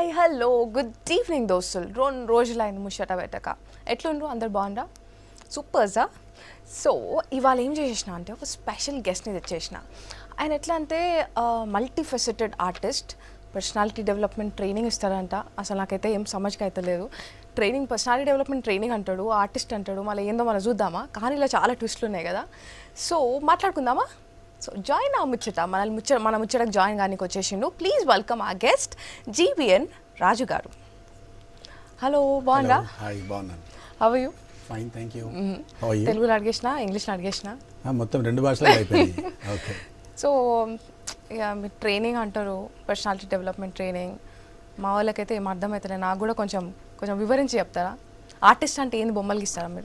Hi hello good evening దోస్తులు రోజులైన ముచ్చట పెట్టక ఎట్లుండ్రు అందరు బాగుండ్రా సూపర్సా సో ఇవాళ ఏం చేసేసిన అంటే ఒక స్పెషల్ గెస్ట్ని తెచ్చేసిన ఆయన ఎట్లా అంటే multi faceted artist personality development training ఇస్తారంట అసలు నాకైతే ఏం సమజ్గా అయితే లేదు ట్రైనింగ్ పర్సనాలిటీ డెవలప్మెంట్ ట్రైనింగ్ అంటాడు ఆర్టిస్ట్ అంటాడు మళ్ళీ ఏందో మనం చూద్దామా కానీ ఇలా చాలా ట్విస్ట్లు ఉన్నాయి కదా సో మాట్లాడుకుందామా సో జాయిన్ ఆ ముచ్చట మన ముచ్చటకు జాయిన్ కానీ వచ్చేసిండు ప్లీజ్ వెల్కమ్ ఆ గెస్ట్ జీబీఎన్ రాజు గారు హలో బాగుందా హాయ్ బాగున్నాను how are you fine thank you తెలుగులో అడిగేసినా ఇంగ్లీష్లో అడిగేసినా మొత్తం రెండు భాషలు అయిపోయింది ఓకే సో ఇక మీరు ట్రైనింగ్ అంటారు పర్సనాలిటీ డెవలప్మెంట్ ట్రైనింగ్ మా వాళ్ళకైతే ఏం అర్థమవుతుంది నాకు కూడా కొంచెం వివరించి చెప్తారా ఆర్టిస్ట్ అంటే ఏంది బొమ్మలు గీస్తారా మీరు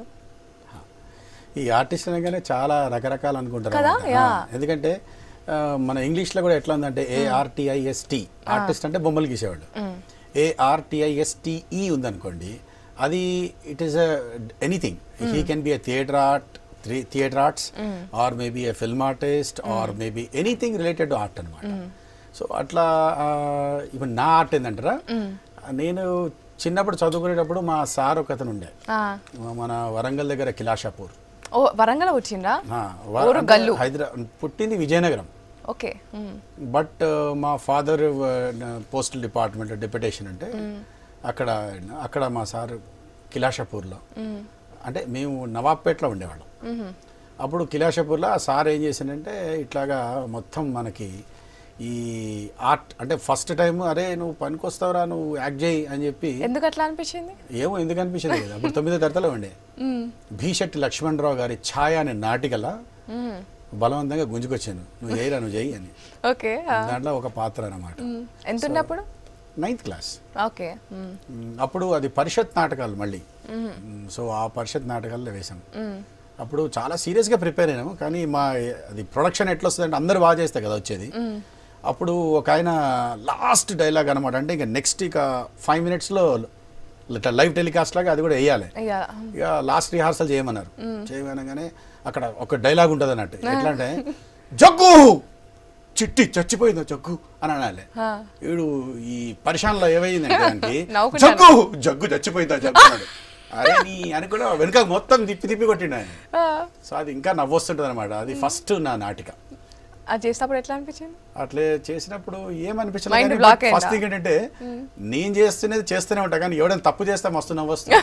ఈ ఆర్టిస్ట్ అనగానే చాలా రకరకాలు అనుకుంటారు కదా ఎందుకంటే మన ఇంగ్లీష్లో కూడా ఎట్లా ఉందంటే ఏఆర్టీఐఎస్టీ ఆర్టిస్ట్ అంటే బొమ్మలు గీసేవాళ్ళు ఏఆర్టీఐఎస్టీఈ ఉందనుకోండి అది it is anything he can be a theatre arts or maybe a film artist or maybe anything related to art అనమాట సో అట్లా ఇప్పుడు నా ఆర్ట్ ఏంటంటారా నేను చిన్నప్పుడు చదువుకునేటప్పుడు మా సార్ ఒక అతను ఉండే మన వరంగల్ దగ్గర కిలాషాపూర్ ఓ వరంగల్ వచ్చిండ్రా హైదరాబాద్ పుట్టింది విజయనగరం ఓకే బట్ మా ఫాదర్ పోస్టల్ డిపార్ట్మెంట్ డెప్యుటేషన్ అంటే అక్కడ మా సార్ కిలాషాపూర్లో అంటే మేము నవాబ్పేటలో ఉండేవాళ్ళం అప్పుడు కిలాషాపూర్లో ఆ సార్ ఏం చేశానంటే ఇట్లాగా మొత్తం మనకి ఈ ఆర్ట్ అంటే ఫస్ట్ టైం అరే నువ్వు పనికొస్తావురా నువ్వు యాక్ట్ చేయి అని చెప్పి ఎందుకు అట్లా అనిపించింది ఏమో ఎందుకు అనిపించింది కదా అప్పుడు 9వ తరగతిలో ఉండే భీశెట్టి లక్ష్మణరావు గారి ఛాయ అనే నాటికల బలవంతంగా గుంజుకొచ్చాను నువ్వు చేయి అని ఓకే దాంట్లో ఒక పాత్ర అన్నమాట ఎంత ఉన్నప్పుడు 9th క్లాస్ ఓకే అప్పుడు అది పరిషత్ నాటకాలు మళ్ళీ సో ఆ పరిషత్ నాటకాల్లో వేసాం అప్పుడు చాలా సీరియస్గా ప్రిపేర్ అయినాము కానీ అది ప్రొడక్షన్ ఎట్లా వస్తుంది అంటే అందరూ బాగా చేస్తే కదా వచ్చేది అప్పుడు ఒక ఆయన లాస్ట్ డైలాగ్ అనమాట అంటే ఇక నెక్స్ట్ ఇక 5 minutesలో లైవ్ టెలికాస్ట్ లాగా అది కూడా వేయాలి ఇక లాస్ట్ రిహార్సల్ చేయమన్నారు చేయమనగానే అక్కడ ఒక డైలాగ్ ఉంటుంది అన్నట్టు ఎట్లా అంటే జగ్గు చిట్టి చచ్చిపోయిందో జగ్గు అని అనాలి వీడు ఈ పరిశానలో ఏమైందంటే జగ్గు చచ్చిపోయిందా జగ్గు అన్నాడు అరే నీ అని కూడా వెనుక మొత్తం తిప్పి కొట్టిండు ఆయన సో అది ఇంకా నవ్వొస్తుంటుంది అనమాట అది ఫస్ట్ నా నాటిక అది చేసినప్పుడు ఎట్లా అనిపించింది అట్లే చేసినప్పుడు ఏమనిపించలేదు ఫస్ట్ థింగ్ ఏంటంటే నేను చేస్తూనే ఉంటా కానీ ఎవడైనా తప్పు చేస్తే మస్తు నవ్వొస్తుంది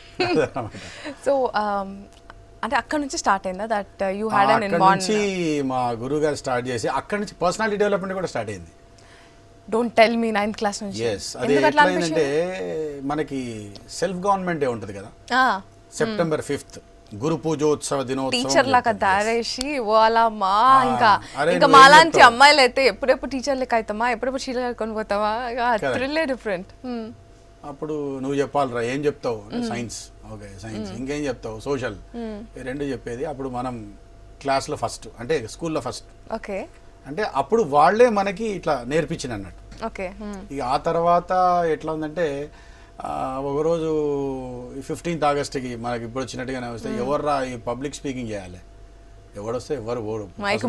సో అంటే అక్కడ నుంచి స్టార్ట్ అయిందా దట్ యు హ్యాడ్ an అక్కడ నుంచి మా గురువు గారు స్టార్ట్ చేసి అక్కడ నుంచి పర్సనాలిటీ డెవలప్మెంట్ కూడా స్టార్ట్ అయింది don't tell me 9th class నుంచి అది ఎట్లా అయిందంటే మనకి సెల్ఫ్ గవర్నమెంట్ డే ఉంటుంది కదా September 5th గురు పూజోత్సవ దినోత్సవం టీచర్ లాగా తయారేసి వాళ్ళమ్మా ఇంకా మాలాంటి అమ్మాయిలు అయితే ఎప్పుడెప్పుడు టీచర్ లెక్క అవుతామా ఎప్పుడెప్పుడు చీర కట్టుకొని పోతావా థ్రిల్లే డిఫరెంట్ అప్పుడు నువ్వు చెప్పాలిరా ఏం చెప్తావు సైన్స్ ఓకే సైన్స్ ఇంకేం చెప్తావు సోషల్ రెండు చెప్పేది అప్పుడు మనం క్లాస్లో ఫస్ట్ అంటే స్కూల్లో ఫస్ట్ ఓకే అంటే అప్పుడు వాళ్ళే మనకి ఇట్లా నేర్పించిన అన్నట్టు ఓకే ఇక ఆ తర్వాత ఎట్లా ఉందంటే ఒకరోజు 15th ఆగస్ట్కి మనకి ఇప్పుడు వచ్చినట్టుగానే వస్తే ఎవర్రా ఈ పబ్లిక్ స్పీకింగ్ చేయాలి ఎవడొస్తే ఎవరు ఓడు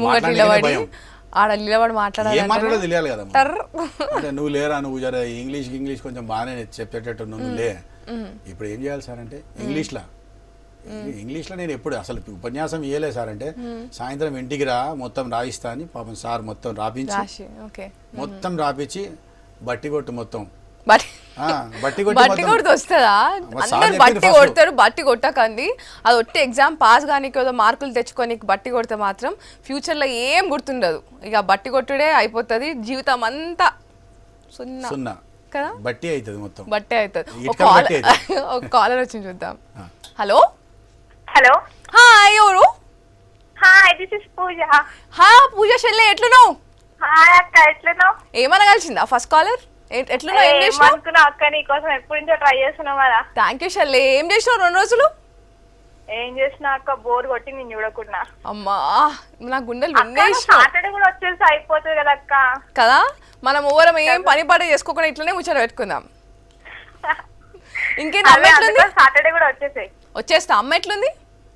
ఏం మాట్లాడో తెలియాలి కదా అంటే నువ్వు లేరా నువ్వు జర ఇంగ్లీష్ కొంచెం బాగానే చెప్పేటట్టు నువ్వు లే ఇప్పుడు ఏం చేయాలి సార్ అంటే ఇంగ్లీష్లో నేను ఎప్పుడు అసలు ఉపన్యాసం ఇయ్యలే సార్ అంటే సాయంత్రం ఇంటికి రా మొత్తం రాయిస్తా అని పాపం సార్ మొత్తం రాపించి బట్టి కొట్టు మొత్తం బట్టి కొడుతూ వస్తుందా అందరు బట్టి కొడతారు బట్టి కొట్టకండి అది ఒట్టి ఎగ్జామ్ పాస్ కానీ మార్కులు తెచ్చుకొని బట్టి కొడితే మాత్రం ఫ్యూచర్లో ఏం గుర్తుండదు ఇక బట్టి కొట్టుడే అయిపోతుంది జీవితం అంతా సున్నా కదా బట్టి అవుతుంది మొత్తం బట్టే అవుతుంది ఒక కాలర్ వచ్చి చూద్దాం హలో హలో హాయ్ ఎవరు hi this is Pooja Pooja చెల్లె ఎట్లున్నావు హాయ్ అక్క ఎట్లున్నావు ఏమన్నా కలిసిందా ఫస్ట్ కాలర్ ఎట్లున్నావు ఏం చేసినావు అనుకున్నావు అక్క నీకోసం ఎప్పటి నుంచో ట్రై చేస్తున్నావు కదా థ్యాంక్ యూ చెల్లె ఏం చేసినావు 2 రోజులు ఏం చేసినా అక్క బోర్ కొట్టి నేను చూడకుండా అమ్మా నా గుండెలు సాటర్డే కూడా వచ్చేసి అయిపోతుంది కదా అక్క కదా మనం ఓవరం ఏం పని పాట చేసుకోకుండా ఇట్లనే ముచ్చట పెట్టుకుందాం ఇంకేంటి అమ్మ ఎట్లుంది సాటర్డే కూడా వచ్చేస్తా అమ్మ ఎట్లుంది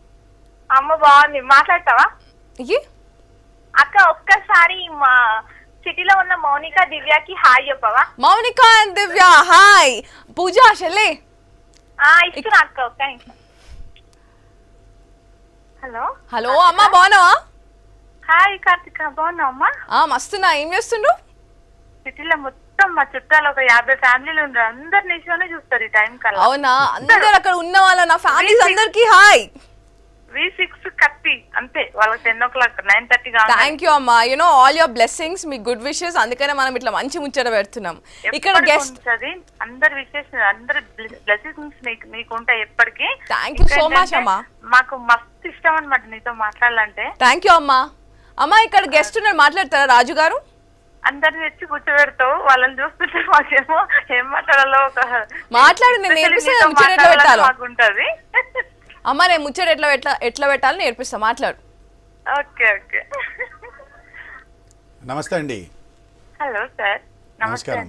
అమ్మ బాగుంది మాట్లాడతావా ఇది అక్క ఒక్కసారి మా సిటీలో ఉన్న మౌనిక దివ్యకి హాయ్ చెప్పవా? Mounika and Divya hi. పూజ చెల్లి ఇస్తున్నా అక్క. ఒక్క నిమిషం. హలో హలో అమ్మా బాగున్నావా? హాయ్ కార్తిక, బాగున్నావు అమ్మా? మస్తున్నా. ఏం చేస్తుండ్రు? సిటీలో మొత్తం మా చుట్టాలు ఒక 50 ఫ్యామిలీలు ఉన్నారు. అందరు నిషోనే చూస్తారు ఈ టైం కల్లా. అవునా? అందరు అక్కడ ఉన్న వాళ్ళ నా ఫ్యామిలీస్ అందరికి హాయ్. V6 కత్తి అంతే, వాళ్ళకి 10 o'clock 9:30 గా. థ్యాంక్ యూ అమ్మా. యునో ఆల్ యువర్ బ్లెస్సింగ్స్, మీ గుడ్ విషెస్. అందుకనే మనం ఇట్లా మంచి ముచ్చట పెడుతున్నాం. ఇక్కడ గెస్ట్ అందరు విశేషం, అందరు బ్లెస్సింగ్స్ నీకు ఉంటాయి ఎప్పటికీ. థ్యాంక్ యూ సో మచ్ అమ్మా. మాకు మస్తు ఇష్టం అన్నమాట నీతో మాట్లాడాలంటే. థ్యాంక్ యూ అమ్మా. అమ్మా ఇక్కడ గెస్ట్ ఉన్నారు, మాట్లాడతారా? రాజు గారు అందరిని తెచ్చి కూర్చోబెడతావు, వాళ్ళని చూస్తుంటే మాకేమో ఏం మాట్లాడాలో ఒక మాట్లాడు. నేను నేర్పిస్తాను ముచ్చట ఎట్లా పెట్టాలో. మాకుంటది. అమ్మా నేను ముచ్చట ఎట్లా పెట్టాలో నేర్పిస్తా, మాట్లాడు. Okay okay. నమస్తే అండి. Hello sir. నమస్కారం.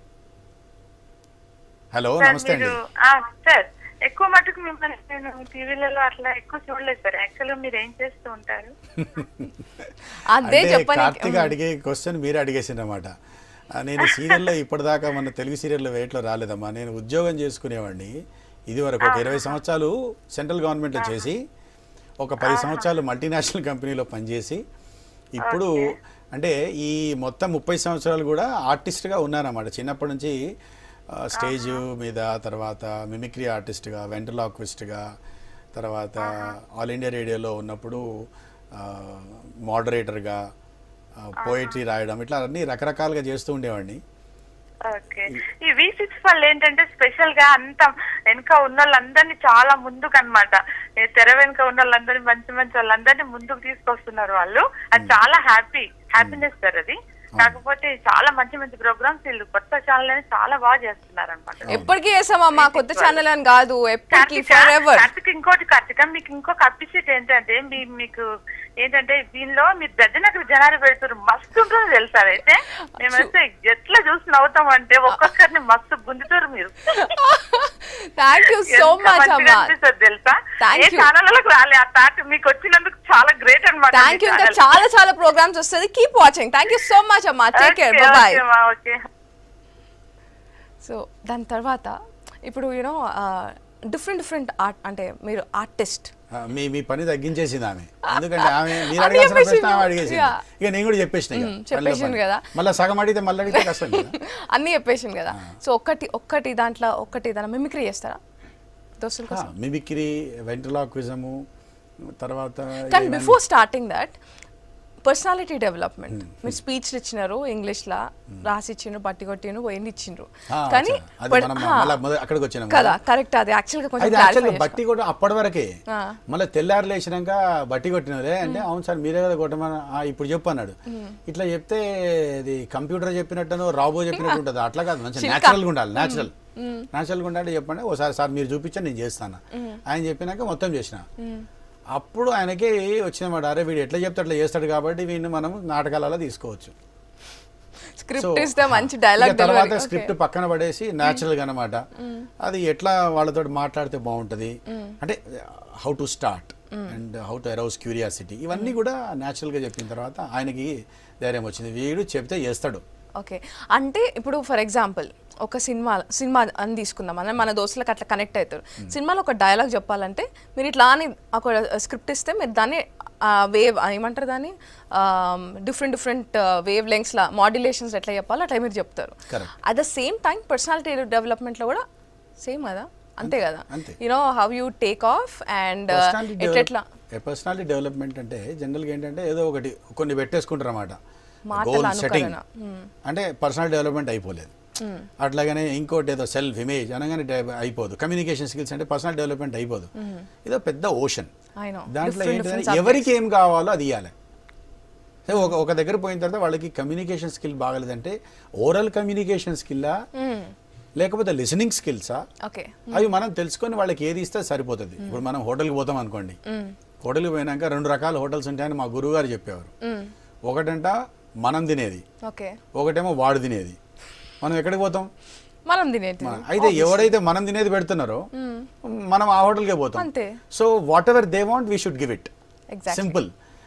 హలో నమస్తే అండి సార్. ఎక్కువ మటుకు మిమ్మల్ని నేను టీవీలలో అట్లా ఎక్కువ చూడలేదు సార్. యాక్చువల్గా మీరు ఏం చేస్తూ ఉంటారు? అదే చెప్పండి. కార్తీక్ అడిగే క్వశ్చన్ మీరు అడిగేసిందన్నమాట. నేను సీరియల్లో ఇప్పటిదాకా మన తెలుగు సీరియల్లో వేట్లో రాలేదమ్మా. నేను ఉద్యోగం చేసుకునేవాడిని ఇది వరకు. ఒక 20 సంవత్సరాలు సెంట్రల్ గవర్నమెంట్లో చేసి, ఒక 10 సంవత్సరాలు మల్టీనేషనల్ కంపెనీలో పనిచేసి, ఇప్పుడు అంటే ఈ మొత్తం 30 సంవత్సరాలు కూడా ఆర్టిస్ట్గా ఉన్నానన్నమాట. చిన్నప్పటి నుంచి స్టేజ్ మీద, తర్వాత మిమిక్రీ ఆర్టిస్ట్గా, వెంట్రలాక్విస్ట్గా, తర్వాత ఆల్ ఇండియా రేడియోలో ఉన్నప్పుడు మోడరేటర్గా, పోయిటరీ రాయడం, ఇట్లా అన్ని రకరకాలుగా చేస్తూ ఉండేవాడిని. ఓకే. ఈ V6 వాళ్ళు ఏంటంటే స్పెషల్ గా అంత వెనక ఉన్న వాళ్ళందరినీ చాలా ముందుకు అన్నమాట. తెర వెనుక ఉన్న వాళ్ళందరినీ మంచి మంచి వాళ్ళందరినీ ముందుకు తీసుకొస్తున్నారు వాళ్ళు. అది చాలా హ్యాపీనెస్ సార్ అది. కాకపోతే చాలా మంచి మంచి ప్రోగ్రామ్స్ వీళ్ళు కొత్త ఛానల్ అని చాలా బాగా చేస్తున్నారు అనమాట. ఎప్పటికీ చేసామమ్మా, కొత్త ఛానల్ అని కాదు, ఎప్పటికీ ఫర్ ఎవర్. కార్తిక మీకు ఇంకొక అప్రిషియేట్ ఏంటంటే మీకు ఏంటంటే దీనిలో మీరు గజనకు జనాలు పెడుతున్నారు, మస్తు ఉంటుంది తెలుసా. అయితే మేమైతే ఎట్లా చూసి నవ్వుతాం అంటే ఒక్కొక్కరిని మస్తు గుంజుతారు మీరు. థ్యాంక్ యూ సో మచ్ అమ్మా. తెలుసా ఏ ఛానళ్ళకి రాలే ఆ థాట్ మీకు వచ్చినందుకు చాలా గ్రేట్ అన్నమాట. Thank you. ఇంకా చాలా ప్రోగ్రామ్స్ వస్తుంది, keep watching. Thank you so much అమ్మా. Take care, bye bye. So దాని తర్వాత ఇప్పుడు యూనో డిఫరెంట్ ఆర్ట్ అంటే మీరు ఆర్టిస్ట్. మీ పని తగ్గించేసింది ఆమె. ఎందుకంటే ఆమె మీరు అడిగాల్సిన ప్రశ్న ఆమె అడిగేసింది. ఇక నేను కూడా చెప్పేసాను కదా. మళ్ళీ సగం అడిగితే మళ్ళీ అడిగితే కష్టం కదా. అన్ని చెప్పేసాను కదా. సో ఒక్కటి దాంట్లో మిమిక్రీ చేస్తారా దోస్తుల కోసం? మిమిక్రీ, వెంట్రలాక్విజము, తర్వాత కానీ before starting that personality development. మీరు స్పీచ్ ఇచ్చినారు, ఇంగ్లీష్ లా రాసి ఇచ్చిండ్రు, పట్టి కొట్టిండ్రు, పోయింది ఇచ్చిండ్రు. కానీ అక్కడికి వచ్చినాం కదా, కరెక్ట్. అది యాక్చువల్గా కొంచెం బట్టి కొట్ట అప్పటి వరకే. మళ్ళీ తెల్లారు లేచినాక బట్టి కొట్టినలే అంటే, అవును సార్ మీరే కదా కొట్టమని, ఇప్పుడు చెప్పు అన్నాడు. ఇట్లా చెప్తే అది కంప్యూటర్ చెప్పినట్టు రాబో చెప్పినట్టు ఉంటుంది. అట్లా కాదు, మంచి న్యాచురల్గా ఉండాలి. న్యాచురల్గా ఉండాలి. చెప్పండి ఒకసారి సార్ మీరు చూపించండి నేను చేస్తాను. ఆయన చెప్పినాక మొత్తం చేసిన. అప్పుడు ఆయనకి వచ్చినమాట, అరే వీడు ఎట్లా చెప్తే అట్లా చేస్తాడు కాబట్టి వీడిని మనం నాటకాలలో తీసుకోవచ్చు. తర్వాత స్క్రిప్ట్ పక్కన పడేసి న్యాచురల్గా అనమాట అది ఎట్లా వాళ్ళతో మాట్లాడితే బాగుంటుంది అంటే how to start and how to arouse curiosity, ఇవన్నీ కూడా న్యాచురల్గా చెప్పిన తర్వాత ఆయనకి ధైర్యం వచ్చింది, వీడు చెప్తే చేస్తాడు. ఓకే. అంటే ఇప్పుడు ఫర్ ఎగ్జాంపుల్ ఒక సినిమా అని తీసుకుందాం, అని మన దోస్తులకు అట్లా కనెక్ట్ అవుతారు. సినిమాలో ఒక డైలాగ్ చెప్పాలంటే మీరు ఇట్లా అని ఒక స్క్రిప్ట్ ఇస్తే మీరు దాన్ని వేవ్ ఏమంటారు దాన్ని డిఫరెంట్ వేవ్ లెంగ్స్లా మాడ్యులేషన్స్ ఎట్లా చెప్పాలో అట్లా మీరు చెప్తారు. At the same time personality డెవలప్మెంట్లో కూడా సేమ్ కదా, అంతే కదా. You know how you take off and ఎట్లా పర్సనాలిటీ డెవలప్మెంట్ అంటే జనరల్గా ఏంటంటే ఏదో ఒకటి కొన్ని పెట్టేసుకుంటారు అన్నమాట. గోల్ సెట్టింగ్ అంటే పర్సనల్ డెవలప్మెంట్ అయిపోలేదు. అట్లాగనే ఇంకోటి ఏదో సెల్ఫ్ ఇమేజ్ అనగానే అయిపోదు. కమ్యూనికేషన్ స్కిల్స్ అంటే పర్సనల్ డెవలప్మెంట్ అయిపోదు. ఇదో పెద్ద ఓషన్. దాంట్లో ఏంటంటే ఎవరికి ఏం కావాలో అది ఇవ్వాలి. ఒక దగ్గర పోయిన తర్వాత వాళ్ళకి కమ్యూనికేషన్ స్కిల్ బాగలేదంటే ఓరల్ కమ్యూనికేషన్ స్కిల్లా లేకపోతే లిసనింగ్ స్కిల్సా అవి మనం తెలుసుకొని వాళ్ళకి ఏది ఇస్తే సరిపోతుంది. ఇప్పుడు మనం హోటల్కి పోతాం అనుకోండి, హోటల్కి పోయినాక 2 రకాల హోటల్స్ ఉంటాయని మా గురువు గారు చెప్పేవారు. ఒకటంట మనం తినేది, ఒకటేమో వాడు తినేది. మనం ఎక్కడికి పోతాం? మనం తినేది. అయితే ఎవరైతే మనం తినేది పెడుతున్నారో మనం ఆ హోటల్కే పోతాం. So whatever they want we should give it. Simple.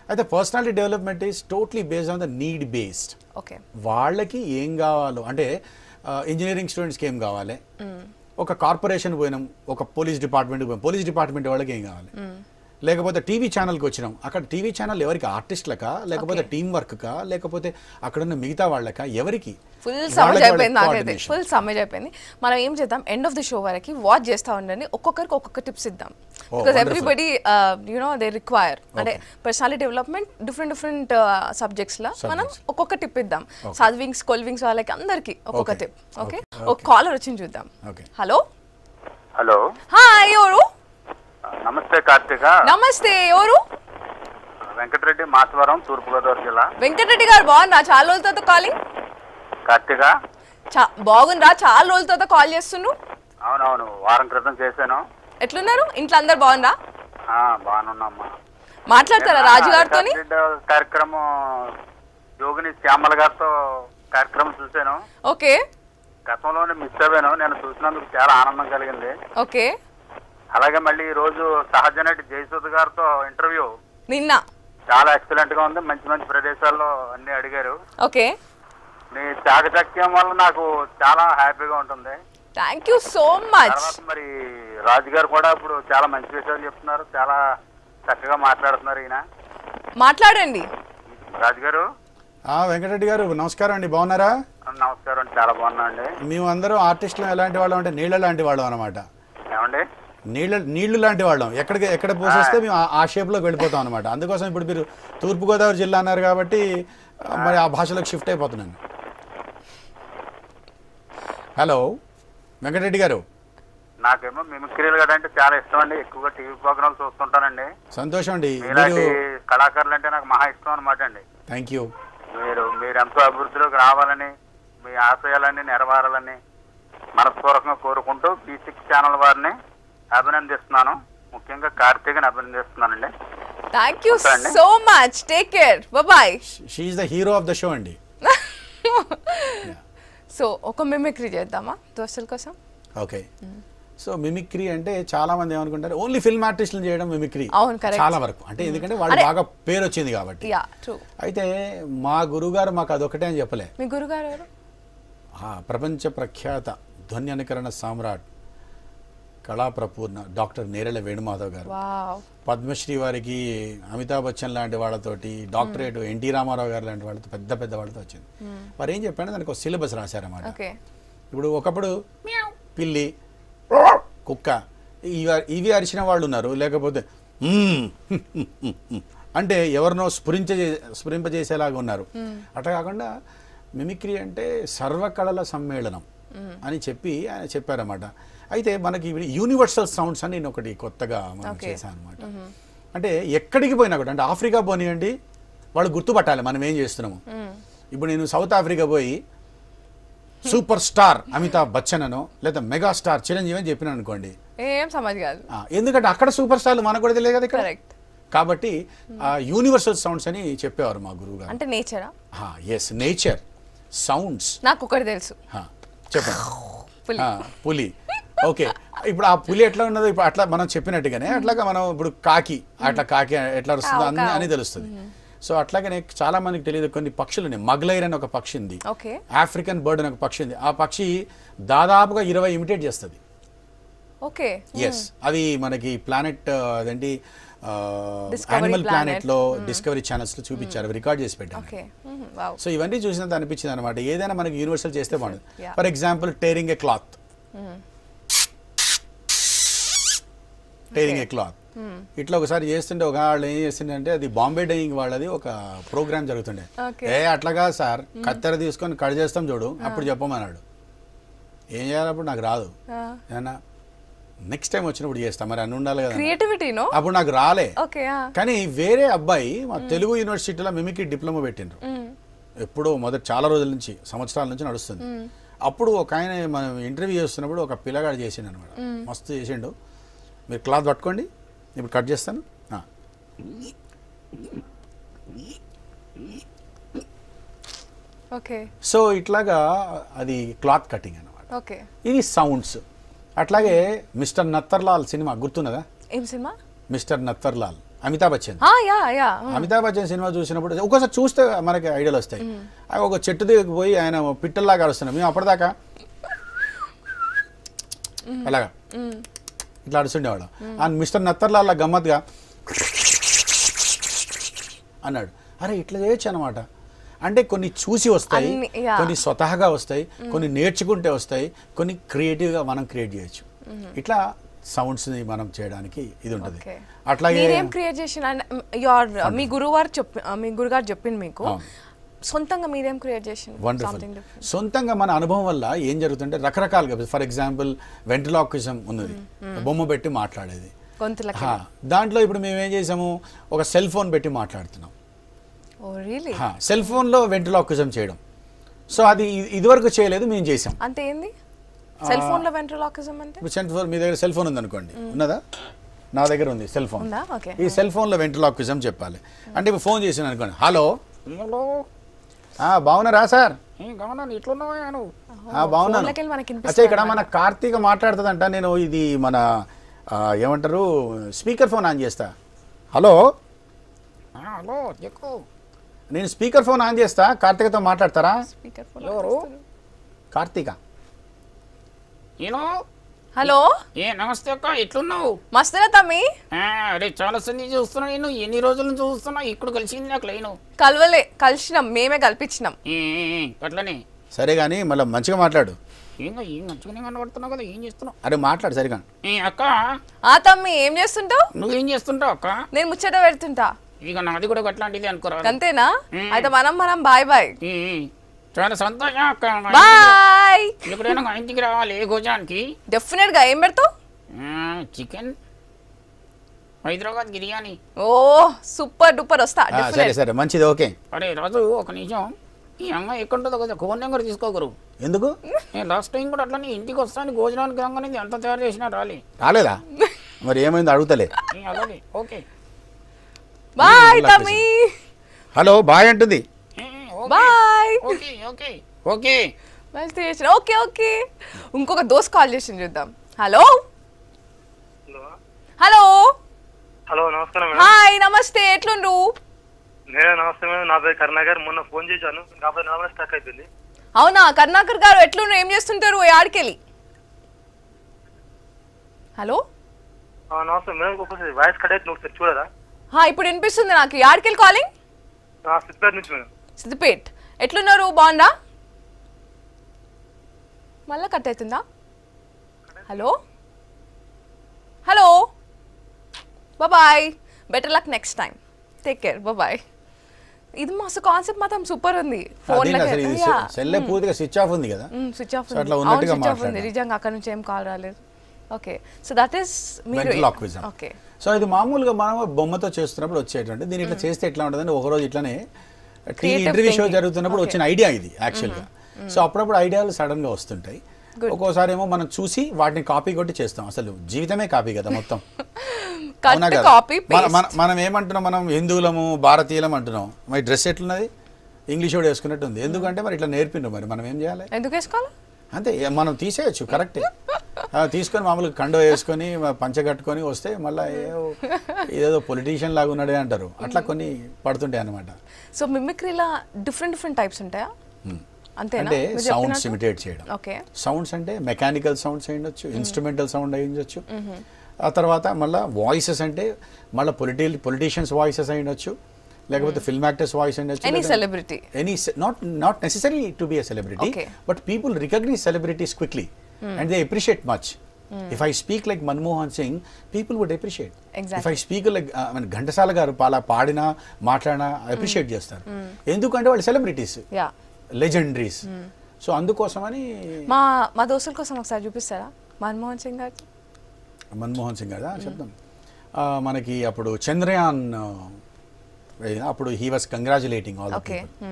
అయితే personality development is totally based on the need based. Okay. వాళ్ళకి ఏం కావాలో అంటే ఇంజనీరింగ్ స్టూడెంట్స్కి ఏం కావాలి, ఒక కార్పొరేషన్ పోయినాం, ఒక పోలీస్ డిపార్ట్మెంట్కి పోయినాం, పోలీస్ డిపార్ట్మెంట్ వాళ్ళకి ఏం కావాలి, లేకపోతే టీవీ ఛానల్కి వచ్చినాం, అక్కడ టీవీ ఛానల్ ఎవరికి, ఆర్టిస్టులకా, లేకపోతే టీం వర్క్కా, లేకపోతే అక్కడ ఉన్న మిగతా వాళ్ళకా, ఎవరికి? ఫుల్ సమజ్ అయిపోయింది నాకైతే, ఫుల్ సమజ్ అయిపోయింది. మనం ఏం చేద్దాం, ఎండ్ ఆఫ్ ది షో వరకు వాచ్ చేస్తా ఉండండి, ఒక్కొక్కరికి ఒక్కొక్క టిప్స్ ఇద్దాం. బికాస్ ఎవ్రీబడి దే రిక్వైర్, అంటే పర్సనాలిటీ డెవలప్మెంట్ డిఫరెంట్ సబ్జెక్ట్స్లో మనం ఒక్కొక్క టిప్ ఇద్దాం. చదివింగ్స్ కొల్వింగ్స్ వాళ్ళకి అందరికి ఒక్కొక్క టిప్. ఓకే, ఒక కాలర్ వచ్చింది చూద్దాం. హలో. హలో. హాయ్, ఎవరు? నమస్తే కార్తీక. నమస్తే, ఎవరు? వెంకటరెడ్డి, మాచవరం, తూర్పుగోదావరి జిల్లా. వెంకటరెడ్డి గారు బాగున్నా? చాలా రోజుల తర్వాత కాలింగ్. కార్తీక బాగుందా? చాలా రోజుల తర్వాత కాల్ చేస్తున్నావు. అవునవును, వారం క్రితం చేశాను. ఎట్లున్నారు? ఇంట్లో అందరు బాగుందా? బాగున్నామ్మా. మాట్లాడతారా రాజు గారితో? కార్యక్రమం యోగిని శ్యామల గారితో కార్యక్రమం చూశాను. ఓకే. గతంలోనే మిస్ అయ్యాను, నేను చూసినందుకు చాలా ఆనందం కలిగింది. ఓకే. అలాగే మళ్ళీ ఈ రోజు సహజ నటి జయసుధ గారితో ఇంటర్వ్యూ నిన్న చాలా ఎక్సలెంట్ గా ఉంది. మంచి మంచి ప్రదేశాల్లో అన్ని అడిగారు. ఓకే. మీ చాకచక్యం వల్ల నాకు చాలా హ్యాపీగా ఉంటుంది. Thank you so much. మరి రాజు గారు కూడా ఇప్పుడు చాలా మంచి విషయాలు చెప్తున్నారు, చాలా చక్కగా మాట్లాడుతున్నారు. ఈయన మాట్లాడండి. రాజు గారు. వెంకటరెడ్డి గారు నమస్కారం అండి, బాగున్నారా? నమస్కారం అండి, చాలా బాగున్నా అండి. మేము అందరం ఆర్టిస్టులు ఎలాంటి వాళ్ళం అంటే నీళ్ళ లాంటి వాళ్ళం అనమాట. ఏమండి? నీళ్లు లాంటి వాళ్ళం, ఎక్కడ పోసేస్తే మేము ఆ షేప్లోకి వెళ్ళిపోతాం అనమాట. అందుకోసం ఇప్పుడు మీరు తూర్పుగోదావరి జిల్లా అన్నారు కాబట్టి మరి ఆ భాషలోకి షిఫ్ట్ అయిపోతున్నాను. హలో వెంకటరెడ్డి గారు. నాకేమో మిమిక్రీలు కదా అంటే చాలా ఇష్టం అండి, ఎక్కువగా టీవీ ప్రోగ్రామ్ చూస్తుంటానండి. సంతోషం అండి. ఇలాంటి కళాకారులు అంటే నాకు మహా ఇష్టం అనమాట అండి. Thank you. మీరు ఎంతో అభివృద్ధిలోకి రావాలని, మీ ఆశయాలన్నీ నెరవేరాలని మనస్పూర్వకంగా కోరుకుంటూ P6 ఛానల్ వారిని అభినందిస్తున్నాను, ముఖ్యంగా కార్తీక్ని అభినందిస్తున్నానండి. Thank you so much, take care, bye. She is the hero of the show అండి. సో ఒక మిమిక్రీ చేద్దామా దోస్తుల కోసం? ఓకే. సో మిమిక్రీ అంటే చాలా మంది ఏమనుకుంటారు, ఓన్లీ ఫిల్మ్ ఆర్టిస్టులు చేయడం మిమిక్రీ. అవును, కరెక్ట్. చాలా వరకు అంటే ఎందుకంటే వాళ్ళు బాగా పేరు వచ్చింది కాబట్టి. అయితే మా గురుగారు మాకు అదొకటే అని చెప్పలే. మీ గురుగారు ఎవరు? ప్రపంచ ప్రఖ్యాత ధ్వన్యనుకరణ సామ్రాట్, కళాప్రపూర్ణ డాక్టర్ నేరెళ్ళ వేణుమాధవ్ గారు. పద్మశ్రీ వారికి అమితాబ్ బచ్చన్ లాంటి వాళ్ళతోటి, డాక్టరేట్ ఎన్టీ రామారావు గారు లాంటి వాళ్ళతో పెద్ద పెద్ద వాళ్ళతో వచ్చింది. వారు ఏం చెప్పారంటే దానికి ఒక సిలబస్ రాశారన్నమాట. ఇప్పుడు ఒకప్పుడు పిల్లి, కుక్క ఇవి అరిచిన వాళ్ళు ఉన్నారు, లేకపోతే అంటే ఎవరినో స్ఫురింపజేసేలాగా ఉన్నారు. అట్లా కాకుండా మిమిక్రీ అంటే సర్వకళల సమ్మేళనం అని చెప్పి ఆయన చెప్పారన్నమాట. అయితే మనకి యూనివర్సల్ సౌండ్స్ అని నేను ఒకటి కొత్తగా మనం చేశాను అనమాట. అంటే ఎక్కడికి పోయినా కూడా, అంటే ఆఫ్రికా పోనీయండి, వాళ్ళు గుర్తుపట్టాలి మనం ఏం చేస్తున్నాము. ఇప్పుడు నేను సౌత్ ఆఫ్రికా పోయి సూపర్ స్టార్ అమితాబ్ బచ్చన్ అనో లేదా మెగా స్టార్ చిరంజీవి అని చెప్పినాను అనుకోండి, ఏం సమాజ్ కాదు. ఎందుకంటే అక్కడ సూపర్ స్టార్లు మనకు కూడా తెలియదు కదా ఇక్కడ. కాబట్టి యూనివర్సల్ సౌండ్స్ అని చెప్పేవారు మా గురువు గారు. అంటే నేచరా? Yes, nature sounds. నాకు ఒకటి తెలుసు, చెప్పండి. పులి. ఓకే, ఇప్పుడు ఆ పులి ఎట్లా ఉన్నదో ఇప్పుడు అట్లా మనం చెప్పినట్టుగానే అట్లాగా మనం ఇప్పుడు కాకి ఎట్లా వస్తుందో అని తెలుస్తుంది. సో అట్లాగనే చాలా మందికి తెలియదు కొన్ని పక్షులు ఉన్నాయి. మగ్లైర్ అని ఒక పక్షి ఉంది, ఆఫ్రికన్ బర్డ్ అని ఒక పక్షి ఉంది. ఆ పక్షి దాదాపుగా 20 ఇమిటేట్ చేస్తుంది. ఓకే. ఎస్, అవి మనకి ప్లానెట్ అదేంటి యానిమల్ ప్లానెట్ లో డిస్కవరీ ఛానల్స్ లో చూపించారు, రికార్డ్ చేసి పెట్టారు. సో ఇవన్నీ చూసినంత అనిపించింది అనమాట, ఏదైనా మనకి యూనివర్సల్ చేస్తే బాగుంటుంది. For example tearing a cloth, tearing a cloth ఇట్లా ఒకసారి చేస్తుంటే ఒక వాళ్ళు ఏం చేస్తుండే, అది బాంబే డైయింగ్ వాళ్ళది ఒక ప్రోగ్రామ్ జరుగుతుండే. అట్లాగా సార్ కత్తెర తీసుకొని కట్ చేస్తాం చూడు, అప్పుడు చెప్పమన్నాడు. ఏం చేయాలి అప్పుడు నాకు రాదు, ఏమన్నా నెక్స్ట్ టైం వచ్చినప్పుడు చేస్తాం, మరి అన్ని ఉండాలి కదా, క్రియేటివిటీనో. అప్పుడు నాకు రాలే. కానీ వేరే అబ్బాయి మా తెలుగు యూనివర్సిటీలో మిమిక్రీ డిప్లొమా పెట్టిండ్రు, ఎప్పుడో చాలా రోజుల నుంచి, సంవత్సరాల నుంచి నడుస్తుంది. అప్పుడు ఒక ఆయన మనం ఇంటర్వ్యూ చేస్తున్నప్పుడు ఒక పిల్లగాడు చేసిండు అనమాట, మస్తు చేసిండు. మీరు క్లాత్ పట్టుకోండి, ఇప్పుడు కట్ చేస్తాను. సో ఇట్లాగా అది క్లాత్ కటింగ్ అన్నమాట. ఇది సౌండ్స్. అట్లాగే మిస్టర్ నత్తర్లాల్ సినిమా గుర్తున్నదా? ఏం cinema? Mister Natwarlal. Amitabh Bachchan. Yeah Amitabh Bachchan cinema చూసినప్పుడు ఒక్కోసారి చూస్తే మనకి ఐడియాలు వస్తాయి. అవి ఒక చెట్టు దగ్గరికి పోయి ఆయన పిట్టల్లాగా అరుస్తున్నాం, మేము అప్పటిదాకా అలాగా ఇట్లా అరుస్తుండేవాడు. ఆ మిస్టర్ నత్తర్లాల్ గమ్మత్తుగా అన్నాడు. అరే ఇట్లా చేయొచ్చు అనమాట. అంటే కొన్ని చూసి వస్తాయి, కొన్ని స్వతహాగా వస్తాయి, కొన్ని నేర్చుకుంటే వస్తాయి, కొన్ని క్రియేటివ్గా మనం క్రియేట్ చేయొచ్చు. ఇట్లా సౌండ్స్ ని మనం చేయడానికి ఇది ఉంటుంది. అట్లాగే మీరేం క్రియేట్ చేసిన మీ గురుగారు చెప్పింది మీకు, సొంతంగా మీరేం క్రియేట్ చేసిన? వండర్ఫుల్. సొంతంగా మన అనుభవం వల్ల ఏం జరుగుతుంటే రకరకాలుగా, ఫర్ ఎగ్జాంపుల్ వెంట్రలాక్విజం ఉన్నది, బొమ్మ పెట్టి మాట్లాడేది. దాంట్లో ఇప్పుడు మేము ఏం చేసాము, ఒక సెల్ ఫోన్ పెట్టి మాట్లాడుతున్నాం. సెల్ ఫోన్ లో వెంట్రలాక్విజం చేయడం. సో అది ఇదివరకు చేయలేదు, మేము చేసాం. అంటే ఏంది సెల్ ఫోన్ లో వెంట్రలాక్విజం అంటే? మీ దగ్గర సెల్ ఫోన్ ఉంది అనుకోండి, ఉన్నదా? నా దగ్గర ఉంది సెల్ ఫోన్. ఈ సెల్ ఫోన్ లో వెంట్రలాక్విజం చెప్పాలి. అంటే ఇప్పుడు ఫోన్ చేసాను అనుకోండి, హలో హలో బాగున్నారా సార్? బాగున్నాను. అచ్చా ఇక్కడ మన కార్తీక మాట్లాడుతుందంట, నేను ఇది మన ఏమంటారు స్పీకర్ ఫోన్ ఆన్ చేస్తా. హలో హలో చెప్పు, నేను స్పీకర్ ఫోన్ ఆన్ చేస్తా, కార్తీకతో మాట్లాడతారా? ఎవరు? కార్తీక. హలో నమస్తే అక్క, ఎట్లున్నావు? మస్తున్నా తమ్మి. అరే చాలా సంది చూస్తున్నా, నేను ఎన్ని రోజుల నుంచి చూస్తున్నా, ఇప్పుడు కలిసింది నాకు లేను. కలిసినాం, మేమే కల్పించినాం అట్లనే. సరే కానీ మళ్ళీ మంచిగా మాట్లాడు. ఏం మంచిగానే కనబడుతున్నావు కదా, ఏం చేస్తున్నావు? అరే మాట్లాడు సరిగా. అక్క తమ్మి ఏం చేస్తుంటావు? నువ్వేం చేస్తుంటావు అక్క? నేను ముచ్చట పెడుతుంటా. ఇక నాది కూడా అట్లాంటిది అనుకోరా. అంతేనా? అయితే మనం బాయ్ బాయ్. చాలా సంతోషం అక్క. బాయ్. ఎప్పుడైనా మా ఇంటికి రావాలి భోజనానికి. డెఫినెట్ గా. ఏం పెడతావు? Chicken, Hyderabad biryani. Oh super duper, వస్తా. సరే సరే మంచిది, ఓకే. అరే రాజు ఒక నిమిషం, ఈ అమ్మాయి ఎక్కడుంటుందో కదా, ఫోన్ నెంబర్ తీసుకోకరు. ఎందుకు? నేను లాస్ట్ టైం కూడా అట్లనే ఇంటికి వస్తాను భోజనానికి రాగానే ఎంత తయారు చేసినా రాలేదా? మరి ఏమైంది అడుగుతలే. అలాగే ఓకే బాయ్ తమ్మి. హలో బాయ్ అంటుంది. Bye. Okay okay okay okay okay. ఇంకొక దోస్త్ కాల్ చేసి చూద్దాం. హలో హలో హలో నమస్కారం. హాయ్ నమస్తే, ఎట్లుండ్రు? నమస్తే మేడం, నా పేరు కరుణాకర్. మొన్న ఫోన్ చేశాను, కాబట్టి నా స్టక్ అయిపోయింది. అవునా కరుణాకర్ గారు, ఎట్లుండ్రు? ఏం చేస్తుంటారు ఆడికెళ్ళి? హలో నమస్తే మేడం, ఒకసారి వాయిస్ కట్ అవుతుంది, ఒకసారి చూడరా? ఇప్పుడు వినిపిస్తుంది నాకు. ఆడికెళ్ళి కాలింగ్? సిద్దిపేట నుంచి మేడం. సిద్దిపేట్. ఎట్లున్నారు? బాగుందా? మళ్ళా కట్ అవుతుందా? Hello hello bye. Better luck next time. Take care, bye. ఇది మస్తు కాన్సెప్ట్ మాత్రం సూపర్ ఉంది. ఫోన్ పూర్తిగా స్విచ్ ఆఫ్ ఉంది కదా, స్విచ్ ఆఫ్ ఉంది నిజంగా. అక్కడ నుంచి ఏం కాల్ రాలేదు. Okay, so that is ventriloquism. Okay. So ఇది మామూలుగా మనం బొమ్మతో చేస్తున్నప్పుడు వచ్చేటువంటి, దీని ఇట్లా చేస్తే ఎట్లా ఉంటుందని ఒకరోజు ఇట్లానే టీవీ ఇంటర్వ్యూ షో జరుగుతున్నప్పుడు వచ్చిన ఐడియా ఇది యాక్చువల్గా. సో అప్పుడప్పుడు ఐడియాలు సడన్ గా వస్తుంటాయి. ఒక్కోసారి ఏమో మనం చూసి వాటిని కాపీ కొట్టి చేస్తాం. అసలు జీవితమే కాపీ కదా మొత్తం. మనం ఏమంటున్నాం, మనం హిందువులము భారతీయులం అంటున్నాం. మరి డ్రెస్ ఎట్లున్నది? ఇంగ్లీష్ వాడు వేసుకున్నట్టు ఉంది. ఎందుకంటే మరి ఇట్లా నేర్పిండ్రు, మరి మనం ఏం చేయాలి? ఎందుకు వేసుకోవాలి? అంతే, మనం తీసేయచ్చు, కరెక్టే. తీసుకొని మామూలుగా కండో వేసుకొని పంచ కట్టుకొని వస్తే మళ్ళీ ఏదో పొలిటీషియన్ లాగా ఉన్నాడే అంటారు. అట్లా కొన్ని పడుతుంటాయి అనమాట. సో మిమిక్రీలా డిఫరెంట్ టైప్స్ ఉంటాయా? అంటే సౌండ్స్ ఇమిటేట్ చేయడం. సౌండ్స్ అంటే మెకానికల్ సౌండ్స్ అయ్యొచ్చు, ఇన్స్ట్రుమెంటల్ సౌండ్ అయ్యొచ్చు. ఆ తర్వాత మళ్ళీ వాయిసెస్ అంటే మళ్ళీ పొలిటీషియన్స్ వాయిసెస్ అయ్యొచ్చు, లేకపోతే ఫిల్మ్ యాక్టర్స్ వాయిస్ అయ్యొచ్చు. Any celebrity, not necessary to be a celebrity, but people recognize celebrities quickly and they appreciate much. If I speak like Manmohan Singh, people would appreciate. If I speak like Ghantasala garu paadina maatladina appreciate చేస్తారు. ఎందుకంటే వాళ్ళు celebrities, legendaries. So అందుకోసమని మా దోస్తుల కోసం ఒకసారి చూపిస్తారా మన్మోహన్ సింగ్ గారు? మన్మోహన్ సింగ్ గారు చెప్తాం. మనకి అప్పుడు చంద్రయాన్ అప్పుడు he was congratulating all the people.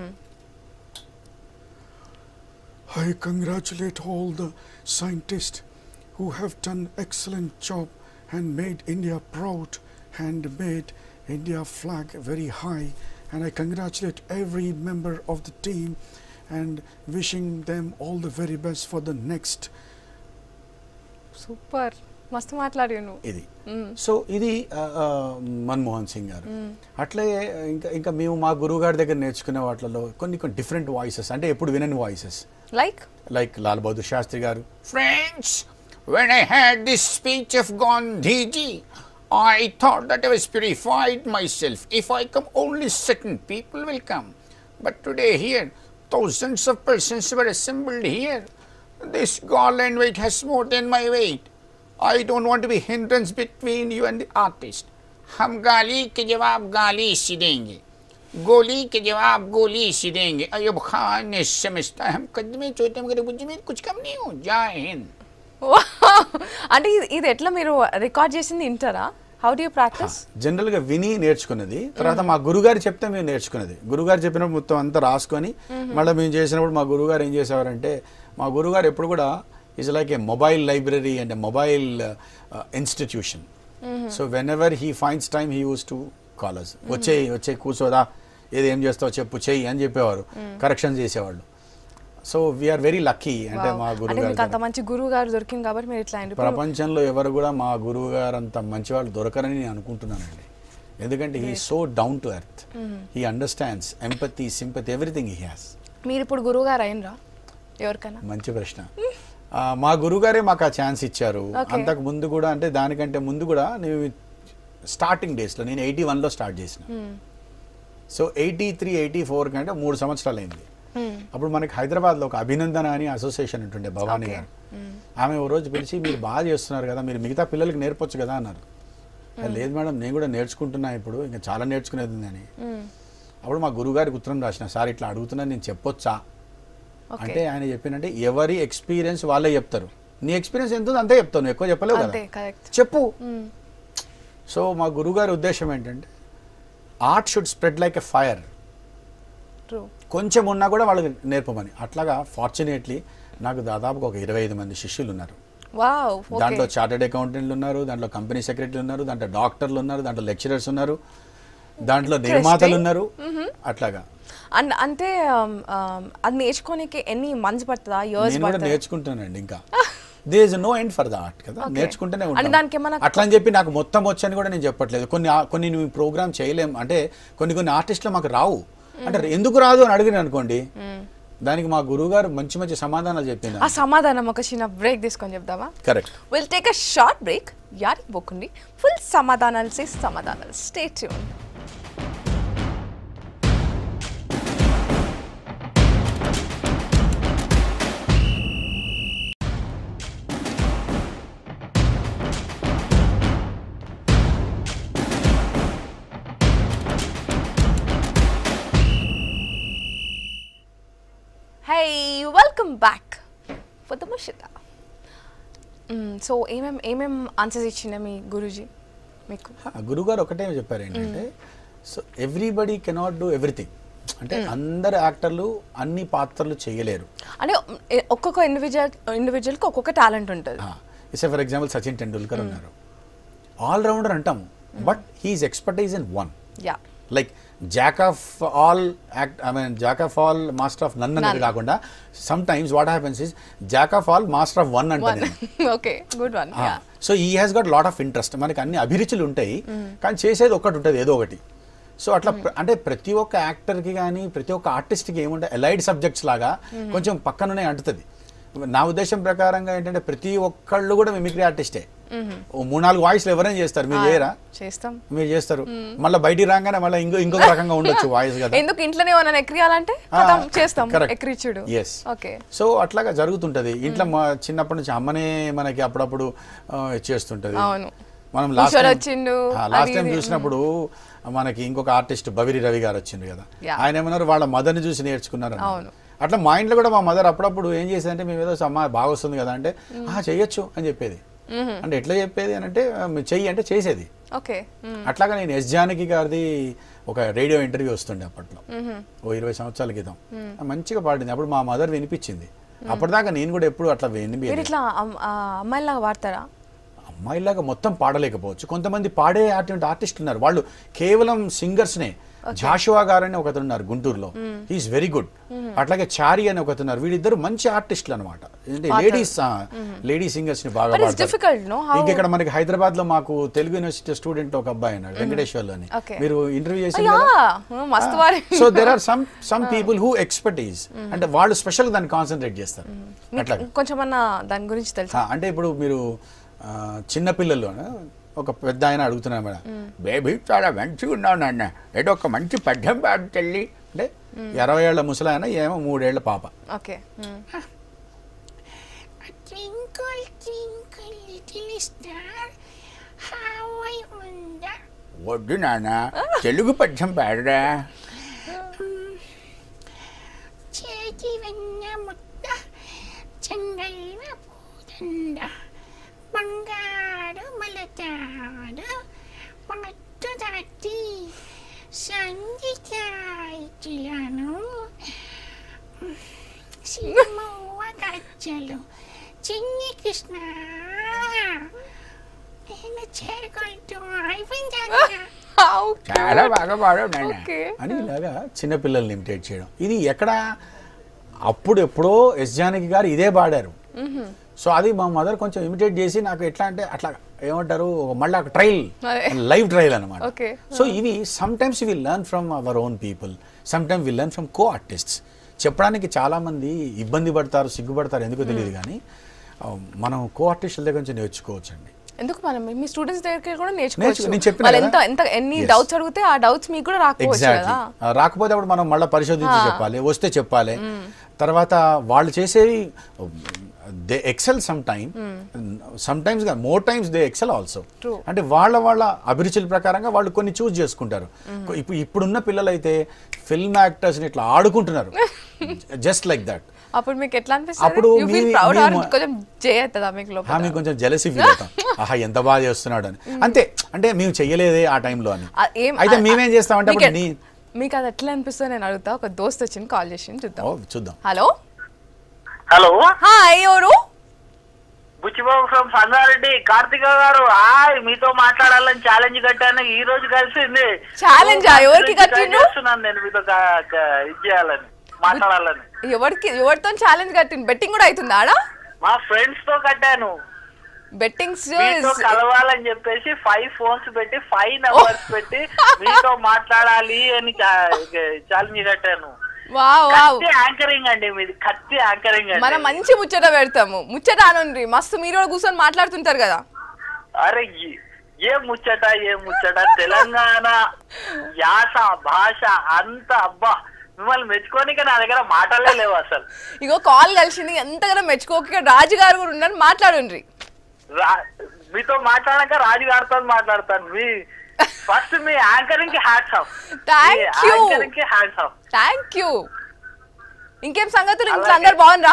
I congratulate all the scientists who have done excellent job and made India proud and made India flag very high, and I congratulate every member of the team and wishing them all the very best for the next. Super. మస్తు మాట్లాడాను. ఇది so ఇది మన్మోహన్ సింగ్ గారు. అట్లే ఇంకా మేము మా గురువు గారి దగ్గర నేర్చుకునే వాటిలో కొన్ని డిఫరెంట్ వాయిసెస్, అంటే ఎప్పుడు వినని వాయిసెస్, లైక్ లాల్ బహదూర్ శాస్త్రి గారు. Friends, when I had this speech of Gandhiji, I thought that I was purified myself. If I come, only certain people will come. But today here, thousands of persons were assembled here. This garland weight has more than my weight. I don't want to be hindrance between you and the artist. हम गाली के जवाब गाली से देंगे, गोली के जवाब गोली से देंगे. अयूब खान ने समझता है हम कदमे चोटे मगर बुझ में कुछ कम नहीं हो. जय हिंद. అంటే ఇది ఎట్లా మీరు రికార్డ్ చేసింది వింటారా? How do you practice? జనరల్గా విని నేర్చుకున్నది, తర్వాత మా గురుగారు చెప్తే మేము నేర్చుకున్నది. గురుగారు చెప్పినప్పుడు మొత్తం అంతా రాసుకొని మళ్ళీ మేము చేసినప్పుడు మా గురుగారు ఏం చేసేవారంటే, మా గురుగారు ఎప్పుడు కూడా is like a mobile library and a mobile institution. So whenever he finds time he use to callers, వచ్చే కూర్చోదా, ఏది ఏం చేస్తావు చెప్పు చెయ్యి అని చెప్పేవారు, కరెక్షన్ చేసేవాళ్ళు. So we are very lucky. అంటే మా గురువు గారు అంత మంచి గురువు గారు దొరికింది కాబట్టి మీరు ఇట్లా ప్రపంచంలో ఎవరు కూడా మా గురువు గారు అంత మంచి వాళ్ళు దొరకరని నేను అనుకుంటున్నానండి. ఎందుకంటే he so down to earth, he understands empathy, sympathy, everything he has. మీరు ఇప్పుడు గురువు గారు అయినరా ఎవరికైనా? మంచి ప్రశ్న. మా గురుగారే మాకు ఆ ఛాన్స్ ఇచ్చారు. అంతకు ముందు కూడా, అంటే దానికంటే ముందు కూడా నేను స్టార్టింగ్ డేస్లో నేను 81లో స్టార్ట్ చేసిన. సో 83, 84 కంటే 3 సంవత్సరాలు అయింది. అప్పుడు మనకి హైదరాబాద్లో ఒక అభినందన అని అసోసియేషన్ ఉంటుండే, భవానీ గారు. ఆమె ఓ రోజు పిలిచి, మీరు బాగా చేస్తున్నారు కదా, మీరు మిగతా పిల్లలకి నేర్పొచ్చు కదా అన్నారు. లేదు మేడం, నేను కూడా నేర్చుకుంటున్నా, ఇప్పుడు ఇంకా చాలా నేర్చుకునేది ఉందని. అప్పుడు మా గురుగారికి ఉత్తరం రాసిన, సార్ ఇట్లా అడుగుతున్నాను, నేను చెప్పొచ్చా అంటే ఆయన చెప్పినంటే, ఎవరి ఎక్స్పీరియన్స్ వాళ్ళే చెప్తారు, నీ ఎక్స్పీరియన్స్ ఎంత అంతే చెప్తావు, నువ్వు ఎక్కువ చెప్పలేవు కదా, చెప్పు. సో మా గురుగారి ఉద్దేశం ఏంటంటే, art should spread like a fire. కొంచెం ఉన్నా కూడా వాళ్ళకి నేర్పమని. అట్లాగా ఫార్చునేట్లీ నాకు దాదాపుగా ఒక 25 మంది శిష్యులు ఉన్నారు. దాంట్లో చార్టెడ్ అకౌంటెంట్లు ఉన్నారు, దాంట్లో కంపెనీ సెక్రటరీలు ఉన్నారు, దాంట్లో డాక్టర్లు ఉన్నారు, దాంట్లో లెక్చరర్స్ ఉన్నారు, దాంట్లో నిర్మాతలు ఉన్నారు. అట్లాగా అంటే అది నేర్చుకోనికి ఎన్ని మంత్స్ పడుతుందా? నేను కూడా నేర్చుకుంటానండి. ఇంకా there is no end for the art కదా, నేర్చుకుంటూనే ఉంటాను. అట్లా అని చెప్పి నాకు మొత్తం వచ్చని కూడా నేను చెప్పట్లేదు. కొన్ని నువ్వు ప్రోగ్రామ్ చేయలేం అంటే, కొన్ని ఆర్టిస్టులు మాకు రావు అంటే, ఎందుకు రాదు అని అడిగిన అనుకోండి, దానికి మా గురువు గారు మంచి మంచి సమాధానాలు చెప్పింది. ఆ సమాధానం ఒక చిన్న బ్రేక్ తీసుకొని చెప్దామా? Correct. Will take a short break. యాడికి పోకండి, ఫుల్ సమాధానాలు సమాధానాలు. Stay tune. Hey, welcome back for the Mushita. So ఏమేం ఆన్సర్స్ ఇచ్చిండే మీ గురూజీ మీకు? గురుగారు ఒకటే చెప్పారు ఏంటంటే, so everybody cannot do everything. అంటే అందరు యాక్టర్లు అన్ని పాత్రలు చేయలేరు. అంటే ఒక్కొక్క ఇండివిజువల్కి ఒక్కొక్క టాలెంట్ ఉంటుంది. ఫర్ ఎగ్జాంపుల్ సచిన్ టెండూల్కర్ ఉన్నారు, ఆల్ రౌండర్ అంటాము, but he's expertise in one. Like jack of all jack of all master of none అనేది కాకుండా, some times what happens is jack of all master of one అంటే. So ఈ has got lot of interest. మనకి అన్ని అభిరుచులు ఉంటాయి, కానీ చేసేది ఒకటి ఉంటుంది, ఏదో ఒకటి. సో అట్లా అంటే ప్రతి ఒక్క యాక్టర్కి కానీ ప్రతి ఒక్క ఆర్టిస్ట్కి ఏముంటే ఎలైడ్ సబ్జెక్ట్స్ లాగా కొంచెం పక్కననే అంటుతుంది. నా ఉద్దేశం ప్రకారంగా ఏంటంటే, ప్రతి ఒక్కళ్ళు కూడా మిమిక్రీ ఆర్టిస్టే. 3-4 వాయిస్లు ఎవరైనా చేస్తారు, మీరు చేయరా? చేస్తాం. మీరు చేస్తారు, మళ్ళీ బయటికి రాగానే మళ్ళీ ఇంకొక రకంగా ఉండొచ్చు వాయిస్ కదా. ఎందుకు ఇంట్లోనే ఏమైనా ఎక్కియాలంటే చేస్తాం, ఎక్కిరిచుడు. ఎస్. సో అట్లాగా జరుగుతుంటది ఇంట్లో. చిన్నప్పటి నుంచి అమ్మనే మనకి అప్పుడప్పుడు చేస్తుంటది. మనం లాస్ట్ టైం చూసినప్పుడు మనకి ఇంకొక ఆర్టిస్ట్ బవిరి రవి గారు వచ్చింది కదా, ఆయన ఏమన్నారు, వాళ్ళ మదర్ని చూసి నేర్చుకున్నారు. అట్లా మా ఇంట్లో కూడా మా మదర్ అప్పుడప్పుడు ఏం చేసేదంటే, మేము ఏదో అమ్మ బాగా వస్తుంది కదా అంటే, చెయ్యొచ్చు అని చెప్పేది. అంటే ఎట్లా చెప్పేది అని అంటే, చెయ్యి అంటే చేసేది. అట్లాగా నేను ఎస్ జానకి గారిది ఒక రేడియో ఇంటర్వ్యూ వస్తుండే అప్పట్లో, ఓ 20 సంవత్సరాల క్రితం. మంచిగా పాడింది, అప్పుడు మా మదర్ వినిపించింది. అప్పటిదాకా నేను కూడా ఎప్పుడు అట్లా అమ్మాయిలాగా పాడతారా? అమ్మాయిలాగా మొత్తం పాడలేకపోవచ్చు, కొంతమంది పాడే ఆర్టిస్టులు ఉన్నారు, వాళ్ళు కేవలం సింగర్స్నే జాషువా గారు అని ఒకరు ఉన్నారు గుంటూరులో, హీఈస్ వెరీ గుడ్. అట్లాగే చారి అని ఒకరు ఉన్నారు. వీళ్ళిద్దరు మంచి ఆర్టిస్టులు అనమాట. లేడీ సింగర్స్ ని బాగా పాడతారు. ఇంకెక్కడ మనకి హైదరాబాద్ లో మాకు తెలుగు యూనివర్సిటీ స్టూడెంట్ ఒక అబ్బాయి ఉన్నాడు, వెంకటేశ్వర్లు అని. మీరు ఇంటర్వ్యూ చేశారు. So there are some people who expertise, అంటే వాళ్ళు స్పెషల్ దాన్ని కాన్సన్ట్రేట్ చేస్తారు. అట్లా కొంచెం దాని గురించి తెలుసా? అంటే ఇప్పుడు మీరు చిన్నపిల్లలు ఒక పెద్ద ఆయన అడుగుతున్నారు మేడం, బేబీ చాలా మంచిగా ఉన్నావు నాన్న, ఏదో ఒక మంచి పద్యం పాడు తల్లి అంటే 60 ఏళ్ల ముసలాయన, ఏమో 3 ఏళ్ల పాప. Okay. Twinkle, twinkle, little star, how I wonder. వద్దు నాన్న, తెలుగు పద్యం పాడరా. చేతి వెన్న ముద్ద, చెంగైన పూదండ, బంగారు మలతాడు, పట్టు దాటి సంధికాయిలను, సినిమవ్వ గజ్జలు, చిన్ని కృష్ణ, నేను చేరుకుంటూ అయిపోయింది. చాలా బాగా పాడావు నాన్న అని ఇలాగా చిన్నపిల్లల్ని ఇమిటేట్ చేయడం. ఇది ఎక్కడ అప్పుడు ఎప్పుడో ఎస్ జానకి గారు ఇదే పాడారు. సో అది మా మదర్ కొంచెం ఇమిటేట్ చేసి నాకు ఎట్లా అంటే అట్లా ఏమంటారు, మళ్ళీ ట్రయల్, లైవ్ ట్రయల్ అనమాట. సో ఇవి some times we learn from our own people, some time we learn from co artists. చెప్పడానికి చాలా మంది ఇబ్బంది పడతారు, సిగ్గుపడతారు, ఎందుకో తెలియదు. కానీ మనం కో ఆర్టిస్టుల దగ్గర నుంచి నేర్చుకోవచ్చు అండి. ఎందుకు మనం మీ స్టూడెంట్స్ దగ్గరికి కూడా నేర్చుకోవచ్చు. నేను చెప్పిన ఎన్ని డౌట్స్ అడిగితే ఆ డౌట్స్ మీకు కూడా రాకపోవచ్చు కదా. రాకపోతే అప్పుడు మనం మళ్ళీ పరిశోధించి చెప్పాలి, వస్తే చెప్పాలి. తర్వాత వాళ్ళు చేసేవి they excel some times more times they excel also. అంటే వాళ్ళ అభిరుచుల ప్రకారంగా వాళ్ళు కొన్ని చూస్ చేసుకుంటారు. ఇప్పుడున్న పిల్లలు అయితే ఫిల్మ్ యాక్టర్స్ ని ఇట్లా ఆడుకుంటున్నారు, జస్ట్ లైక్ దట్. అప్పుడు మీకు ఎట్లా అనిపిస్తుంది? యు ఫీల్ ప్రౌడ్ ఆర్ కొంచెం చేయతదా మీకు లోపల? మేము కొంచెం జెలసీ ఫీల్ అవుతాం, ఆహా ఎంత బాగా చేస్తున్నాడు అని. అంతే, అంటే మేము చెయ్యలేదే ఆ టైంలో అని. అయితే మేమేం చేస్తామంటే మీకు అది ఎట్లా అనిపిస్తుంది నేను అడుగుతా. ఒక దోస్త్ వచ్చింది, కాల్ చేసి చూద్దాం. హలో హలో, హాయ్, ఎవరు? బుచ్చిబాబు ఫ్రమ్ సంగారెడ్డి. కార్తిక గారు, మీతో మాట్లాడాలని ఛాలెంజ్ కట్టాను, ఈ రోజు కలిసింది. ఛాలెంజ్ ఎవరికి కట్టిండు? నేను మీతో ఇది చేయాలని, మాట్లాడాలని. ఎవరితో ఛాలెంజ్ కట్టిండు? బెట్టింగ్ కూడా అవుతుంది ఆడ? మా ఫ్రెండ్స్ తో కట్టాను. బెట్టింగ్స్ కలవాలని చెప్పేసి 5 ఫోన్స్ పెట్టి 5 నంబర్స్ పెట్టి మీతో మాట్లాడాలి అని ఛాలెంజ్ కట్టాను. యాంకరింగ్ అండి మీది, కత్తి యాంకరింగ్. మనం మంచి ముచ్చట పెడతాము, ముచ్చట అనుండ్రి. మస్తు మీరు కూడా కూర్చొని మాట్లాడుతుంటారు కదా. అరే ఏ ముచ్చట తెలంగాణ యాస భాష అంత, అబ్బా మిమ్మల్ని మెచ్చుకోనిక నా దగ్గర మాటలే లేవు అసలు. ఇగో కాల్ కలిసింది, ఎంతగానో మెచ్చుకోక రాజు గారు కూడా ఉన్నారు, మాట్లాడుండ్రి. మీతో మాట్లాడాక రాజు గారితో మాట్లాడతాను. ఫస్ట్ మీ యాంకరింగ్ కి హ్యాట్స్ ఆఫ్. Thank you. ఇంకేం సంగతులు? ఇంట్లో అందరు బాగుండ్రా?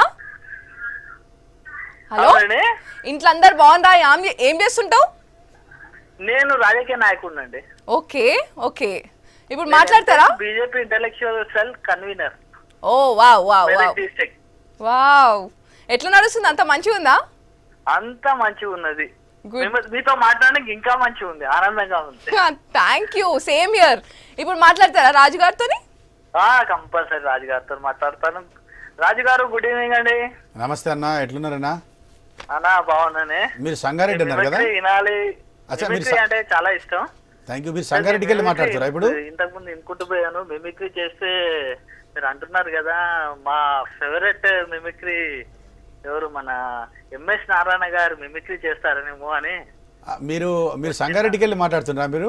హలో, ఇంట్లో అందరు బాగుండ్రా? ఏం చేస్తుంటావు? నేను రాజకీయ నాయకుడిని అండి. ఓకే ఓకే, ఇప్పుడు మాట్లాడతారా? BJP intellectual cell convener. Oh wow wow wow. ఎట్లా నడుస్తుంది? అంత మంచిగా ఉందా? అంత మంచిగా ఉన్నది. మీతో మాట్లాడడానికి ఇంకా మంచిగా ఉంది, ఆనందంగా ఉంది. Thank you, same year. ఇప్పుడు మాట్లాడతారా రాజు గారితో? కంపల్సరీ రాజు గారితో మాట్లాడతాను. రాజు గారు, గుడ్ ఈవినింగ్ అండి. నమస్తే అన్న, ఎట్లున్నారన్నా? అన్నా బాగున్నానే. మీరు సంగారెడ్డి అన్నారు కదా? వినాలి అంటే చాలా ఇష్టం. Thank you. మీరు సంగారెడ్డికి వెళ్ళి మాట్లాడతారా? ఇప్పుడు ఇంతకుముందు ఇనుకుంటూ పోయాను, మిమిక్రీ చేస్తే మీరు అంటున్నారు కదా మా ఫేవరెట్ మిమిక్రీ ఎవరు, మన ఎంఎస్ నారాయణ గారు మిమిక్రీ చేస్తారనేమో అని. మీరు సంగారెడ్డికి వెళ్ళి మాట్లాడుతున్నారా? మీరు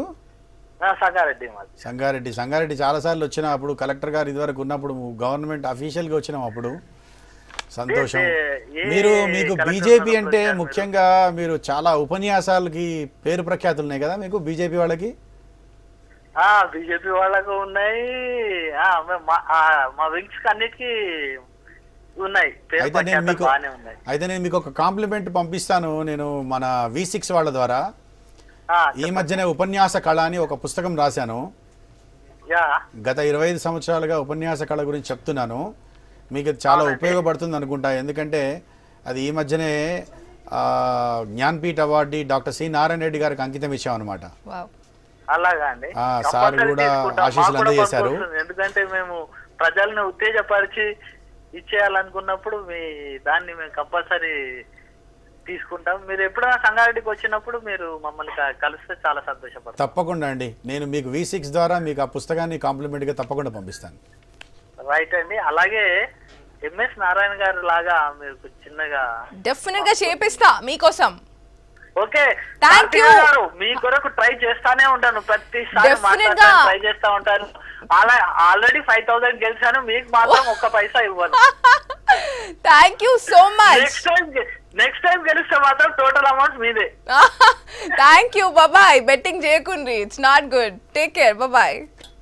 సంగారెడ్డి చాలా సార్లు వచ్చిన, అప్పుడు కలెక్టర్ గారు ఇదివరకు ఉన్నప్పుడు గవర్నమెంట్ అఫీషియల్ గా వచ్చినాం, అప్పుడు సంతోషం. మీకు బీజేపీ అంటే ముఖ్యంగా మీరు చాలా ఉపన్యాసాలకి పేరు ప్రఖ్యాతులు ఉన్నాయి కదా మీకు బీజేపీ వాళ్ళకి? బీజేపీ వాళ్ళకు ఉన్నాయి, మా వింగ్స్ అన్నిటికీ ఉన్నాయి. అయితే నేను మీకు ఒక కాంప్లిమెంట్ పంపిస్తాను, నేను మన V6 వాళ్ళ ద్వారా. ఈ మధ్యనే ఉపన్యాస కళ అని ఒక పుస్తకం రాశాను. గత 25 సంవత్సరాలుగా ఉపన్యాస కళ గురించి చెప్తున్నాను. మీకు చాలా ఉపయోగపడుతుంది అనుకుంటా, ఎందుకంటే అది ఈ మధ్యనే Jnanpith award doctor C Narayana Reddy గారికి అంకితం ఇచ్చాం అనమాట. అలాగా అండి. సార్ Compulsory కూడా తీసుకుంటాం. ఆశీస్సులు మాకు కూడా అందజేశారు. పనికొస్తుంది. ఎందుకంటే మేము ప్రజల్ని ఉత్తేజపరిచి ఇచ్చేయాలనుకున్నప్పుడు మీ దాన్ని మేము కంపల్సరీ తీసుకుంటాం. మీరు ఎప్పుడైనా సంగారెడ్డికి వచ్చినప్పుడు మీరు మమ్మల్ని కలిస్తే చాలా సంతోషపడతాం. తప్పకుండా అండి, నేను మీకు V6 ద్వారా మీకు ఆ పుస్తకాన్ని కాంప్లిమెంట్ గా తప్పకుండా పంపిస్తాను. రైట్ అండి. అలాగే ఎంఎస్ నారాయణ గారు లాగా మీరు చిన్నగా డెఫినెట్ గా చేపిస్తా మీకోసం. Okay, Thank you. గారు మీ కొరకు ట్రై చేస్తానే ఉంటాను. ప్రతిసారి Definitely గా. ట్రై చేస్తా ఉంటాను. ఆల్రెడీ 5,000 గెలిచాను, మీకు మాత్రం ఒక్క పైసా ఇవ్వను. Thank you so much. Next time గెలిస్తే మాత్రం టోటల్ అమౌంట్ మీదే. Thank you, bye. బెట్టింగ్ చేయకుండ్రి, it's not good. Take care, bye.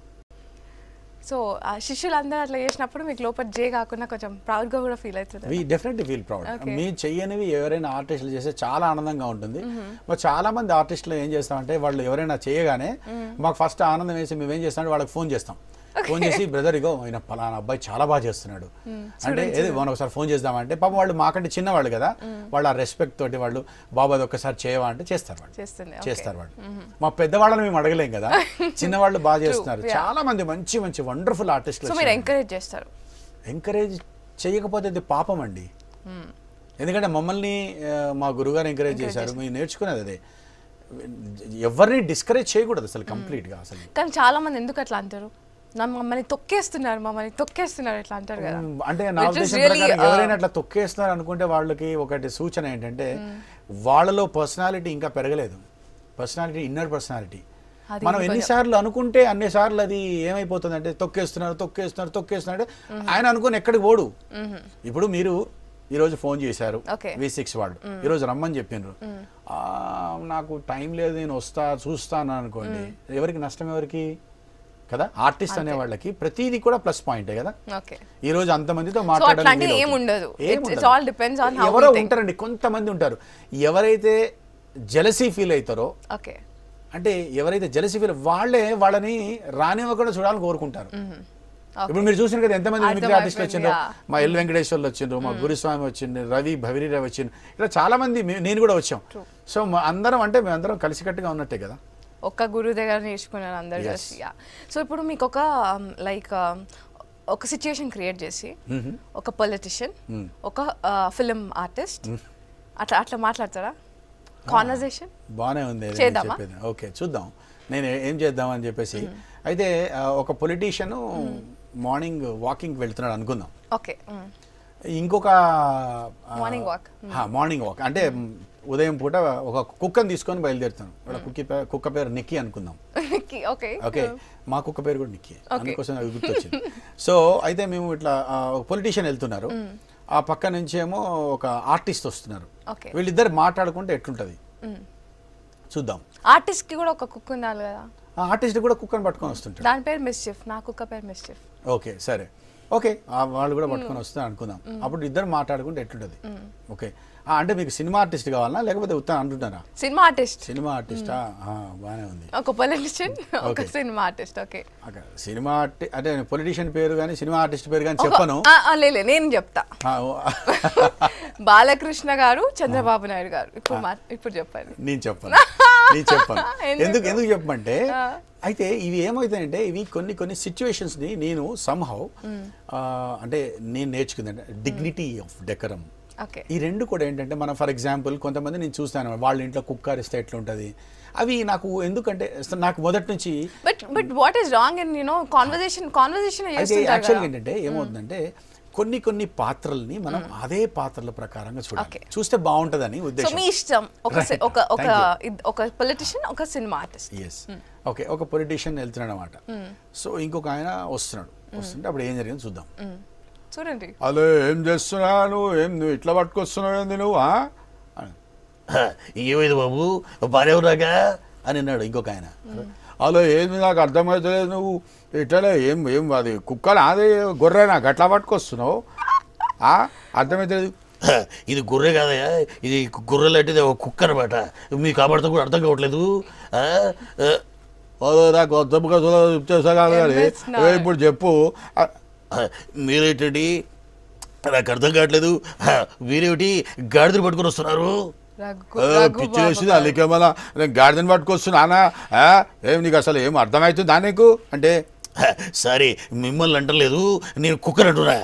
So శిష్యులందరూ అట్లా చేసినప్పుడు మీకు లోపల జే కాకుండా కొంచెం ప్రౌడ్గా కూడా ఫీల్ అవుతుంది. We definitely feel proud. మీ చెయ్యనివి ఎవరైనా ఆర్టిస్టులు చేస్తే చాలా ఆనందంగా ఉంటుంది. మరి చాలా మంది ఆర్టిస్టులు ఏం చేస్తామంటే వాళ్ళు ఎవరైనా చేయగానే మాకు ఫస్ట్ ఆనందం వేసి మేము ఏం చేస్తామంటే వాళ్ళకి ఫోన్ చేస్తాం. ఫోన్ చేసి బ్రదర్ ఇగో ఆయన పలానా అబ్బాయి చాలా బాగా చేస్తున్నాడు అంటే ఏది మనం ఒకసారి ఫోన్ చేద్దామంటే పాపం వాళ్ళు మాకంటే చిన్నవాళ్ళు కదా, వాళ్ళు ఆ రెస్పెక్ట్ తోటి వాళ్ళు బాబు అది ఒక్కసారి చేయవా అంటే చేస్తారు వాళ్ళు. మా పెద్దవాళ్ళని మేము అడగలేం కదా, చిన్నవాళ్ళు బాగా చేస్తున్నారు. చాలా మంది మంచి మంచి వండర్ఫుల్ ఆర్టిస్టులు. మీరు ఎంకరేజ్ చేస్తారు? ఎంకరేజ్ చేయకపోతే ఇది పాపం అండి. ఎందుకంటే మమ్మల్ని మా గురుగారు ఎంకరేజ్ చేశారు, మేము నేర్చుకునేది అదే. ఎవరిని డిస్కరేజ్ చేయకూడదు అసలు కంప్లీట్గా. అసలు కానీ చాలా మంది ఎందుకు అట్లా అంటారు, మమ్మల్ని తొక్కేస్తున్నారు ఇట్లా అంటారు కదా. అంటే నా ఉద్దేశం ప్రకారం ఎవరైనా అట్లా తొక్కేస్తున్నారు అనుకుంటే వాళ్ళకి ఒకటి సూచన ఏంటంటే వాళ్ళలో పర్సనాలిటీ ఇంకా పెరగలేదు. Personality, inner personality. మనం ఎన్నిసార్లు అనుకుంటే అన్నిసార్లు అది ఏమైపోతుంది అంటే తొక్కేస్తున్నారు. ఆయన అనుకుని ఎక్కడికి పోడు. ఇప్పుడు మీరు ఈరోజు ఫోన్ చేశారు V6 వాళ్ళు, ఈరోజు రమ్మని చెప్పిండ్రు, నాకు టైం లేదు నేను చూస్తాను అనుకోండి, ఎవరికి నష్టం? ఎవరికి కదా, ఆర్టిస్ట్ అనే వాళ్ళకి ప్రతిదీ కూడా ప్లస్ పాయింటే కదా. ఈ రోజు అంతమందితో మాట్లాడాలి ఎవరో ఉంటారండి, కొంతమంది ఉంటారు ఎవరైతే జెలసీ ఫీల్ అవుతారో, అంటే ఎవరైతే జెలసీ ఫీల్ వాళ్ళని రానివ్వకుండా చూడాలని కోరుకుంటారు. ఇప్పుడు మీరు చూసిన కదా ఎంతమంది మిమిక్రీ ఆర్టిస్టులు వచ్చిండ్రు, మా ఎల్ వెంకటేశ్వర్లు వచ్చిండ్రు, మా గురుస్వామి వచ్చిండ్రు, రవి భవిరీరావు వచ్చిండ్రు, ఇలా చాలా మంది, నేను కూడా వచ్చాం. సో అందరం అంటే మేమందరం కలిసికట్టుగా ఉన్నట్టే కదా, ఒక్క గురువు దగ్గర నేర్చుకున్నారు అందరు కలిసి. సో ఇప్పుడు మీకు ఒక లైక్ ఒక సిచ్యుయేషన్ క్రియేట్ చేసి ఒక పొలిటిషియన్, ఒక ఫిలిం ఆర్టిస్ట్ అట్లా మాట్లాడతారా? కాన్వర్సేషన్ బాగానే ఉంది, చెప్పేది. ఓకే, చూద్దాం నేను ఏం చేద్దామని చెప్పేసి. అయితే ఒక పొలిటీషియన్ మార్నింగ్ వాకింగ్ వెళ్తున్నాడు అనుకుందాం. ఓకే, ఇంకొక మార్నింగ్ వాక్ అంటే ఉదయం పూట ఒక కుక్కను తీసుకొని బయలుదేరుతాను. కుక్క పేరు నిక్కీ అనుకుందాం. ఓకే, మా కుక్క పేరు కూడా నిక్కీ, అందుకోసం అది గుర్తొచ్చింది. సో అయితే మేము ఇట్లా పొలిటీషియన్ వెళ్తున్నారు, ఆ పక్క నుంచి ఏమో ఒక ఆర్టిస్ట్ వస్తున్నారు. వీళ్ళిద్దరు మాట్లాడుకుంటే ఎట్లుంటది చూద్దాం. ఆర్టిస్ట్ కి కూడా ఒక కుక్క ఉండాలి కదా. ఆర్టిస్ట్ కూడా కుక్కను పట్టుకొని వస్తుంటారు, దాని పేరు మిస్చిఫ్, నా కుక్క పేరు మిస్చిఫ్. ఓకే సరే, ఓకే వాళ్ళు కూడా పట్టుకొని వస్తున్నారు అనుకుందాం. అప్పుడు ఇద్దరు మాట్లాడుకుంటే ఎట్లుంటది? ఓకే, అంటే మీకు సినిమా ఆర్టిస్ట్ కావాలా లేకపోతే ఉత్తా అంటున్నారా? సినిమా ఆర్టిస్టా? బాగానే ఉంది. ఒక పొలిటీషియన్, ఒక సినిమా ఆర్టిస్ట్. ఓకే, సినిమా అంటే పొలిటీషియన్ పేరు కానీ సినిమా ఆర్టిస్ట్ పేరు కానీ చెప్పను. లేదు నేను చెప్తా. బాలకృష్ణ గారు, చంద్రబాబు నాయుడు గారు. ఇప్పుడు చెప్పండి. నేను చెప్పను. ఎందుకు చెప్పమంటే అయితే ఇవి ఏమవుతాయంటే ఇవి కొన్ని సిచ్యువేషన్స్ ని నేను సంహౌ అంటే నేను నేర్చుకుందంటే డిగ్నిటీ ఆఫ్ డెకరం. ఈ రెండు కూడా ఏంటంటే మనం ఫర్ ఎగ్జాంపుల్ కొంతమంది నేను చూస్తాను వాళ్ళ ఇంట్లో కుక్క అరిస్తే ఎట్లుంటది, అవి నాకు ఎందుకంటే నాకు మొదటి నుంచి but what is wrong in you know conversation యాక్చువల్గా ఏంటంటే ఏమవుతుందంటే కొన్ని పాత్రల్ని మనం అదే పాత్రల ప్రకారంగా చూడాలి, చూస్తే బాగుంటదని ఉద్దేశం. మీ ఇష్టం. ఒక పొలిటీషియన్, ఒక సినిమా ఆర్టిస్ట్. ఓకే, ఒక పొలిటీషియన్ వెళ్తున్నాడు అనమాట. సో ఇంకొక ఆయన వస్తుంటే అప్పుడు ఏం జరిగింది చూద్దాం. చూడండి. హలో, ఏం చేస్తున్నాను, నువ్వు ఇట్లా పట్టుకొస్తున్నావు ఏంది నువ్వు? ఏమైంది బాబు బాగానేవురాగా అని అన్నాడు ఇంకొక ఆయన. హలో, ఏంది నాకు అర్థమవుతలేదు, నువ్వు ఇట్లనే ఏం అది కుక్కలు అదే గొర్రె నాకు అట్లా పట్టుకొస్తున్నావు అర్థమవుతలేదు. ఇది గొర్రె కాదయా, ఇది గొర్రె లాంటిది ఒక కుక్క అనమాట, మీకు కాబట్టి కూడా అర్థం కావట్లేదు. నాకు అర్థంగా చేసా కానీ ఇప్పుడు చెప్పు. మీరేంటండి నాకు అర్థం కావట్లేదు, మీరేమిటి గాడిదలు పట్టుకొని వస్తున్నారు? పిచ్చి వేసింది అందుకే మళ్ళా నేను గాడిదని పట్టుకొస్తున్నానా ఏం నీకు అసలు ఏం అర్థమవుతుందా నీకు అంటే సారీ మిమ్మల్ని అంటలేదు నేను కుక్కర్ అంటున్నా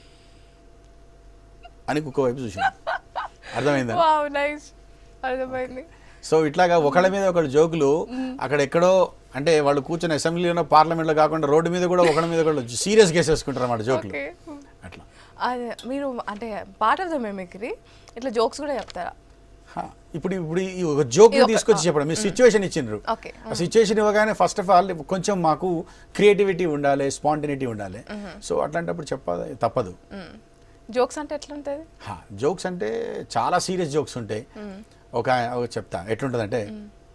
అని కుక్క వైపు చూసాను. అర్థమైందా? నైస్, అర్థమైంది. సో ఇట్లాగా ఒకళ్ళ మీద ఒకళ్ళు జోకులు అక్కడ ఎక్కడో అంటే వాళ్ళు కూర్చొని అసెంబ్లీలో పార్లమెంట్లో కాకుండా రోడ్డు మీద కూడా ఒకళ్ళ మీద ఒకళ్ళు సీరియస్ కేసేసుకుంటారు అన్నమాట జోకులు అట్లా. అదే మీరు అంటే పార్ట్ ఆఫ్ ద మిమిక్రీ ఇట్లా జోక్స్ కూడా చెప్తారా? ఇప్పుడు ఈ ఒక జోక్ తీసుకొచ్చి చెప్పడం మీరు సిచ్యువేషన్ ఇచ్చిండ్రు. ఆ సిచ్యువేషన్ ఇవ్వగానే ఫస్ట్ ఆఫ్ ఆల్ కొంచెం మాకు క్రియేటివిటీ ఉండాలి, స్పాంటినిటీ ఉండాలి. సో అట్లాంటప్పుడు చెప్పాలి తప్పదు. జోక్స్ అంటే ఎట్లా ఉంటుంది? జోక్స్ అంటే చాలా సీరియస్ జోక్స్ ఉంటాయి. ఒక చెప్తా ఎట్లుంటుంది అంటే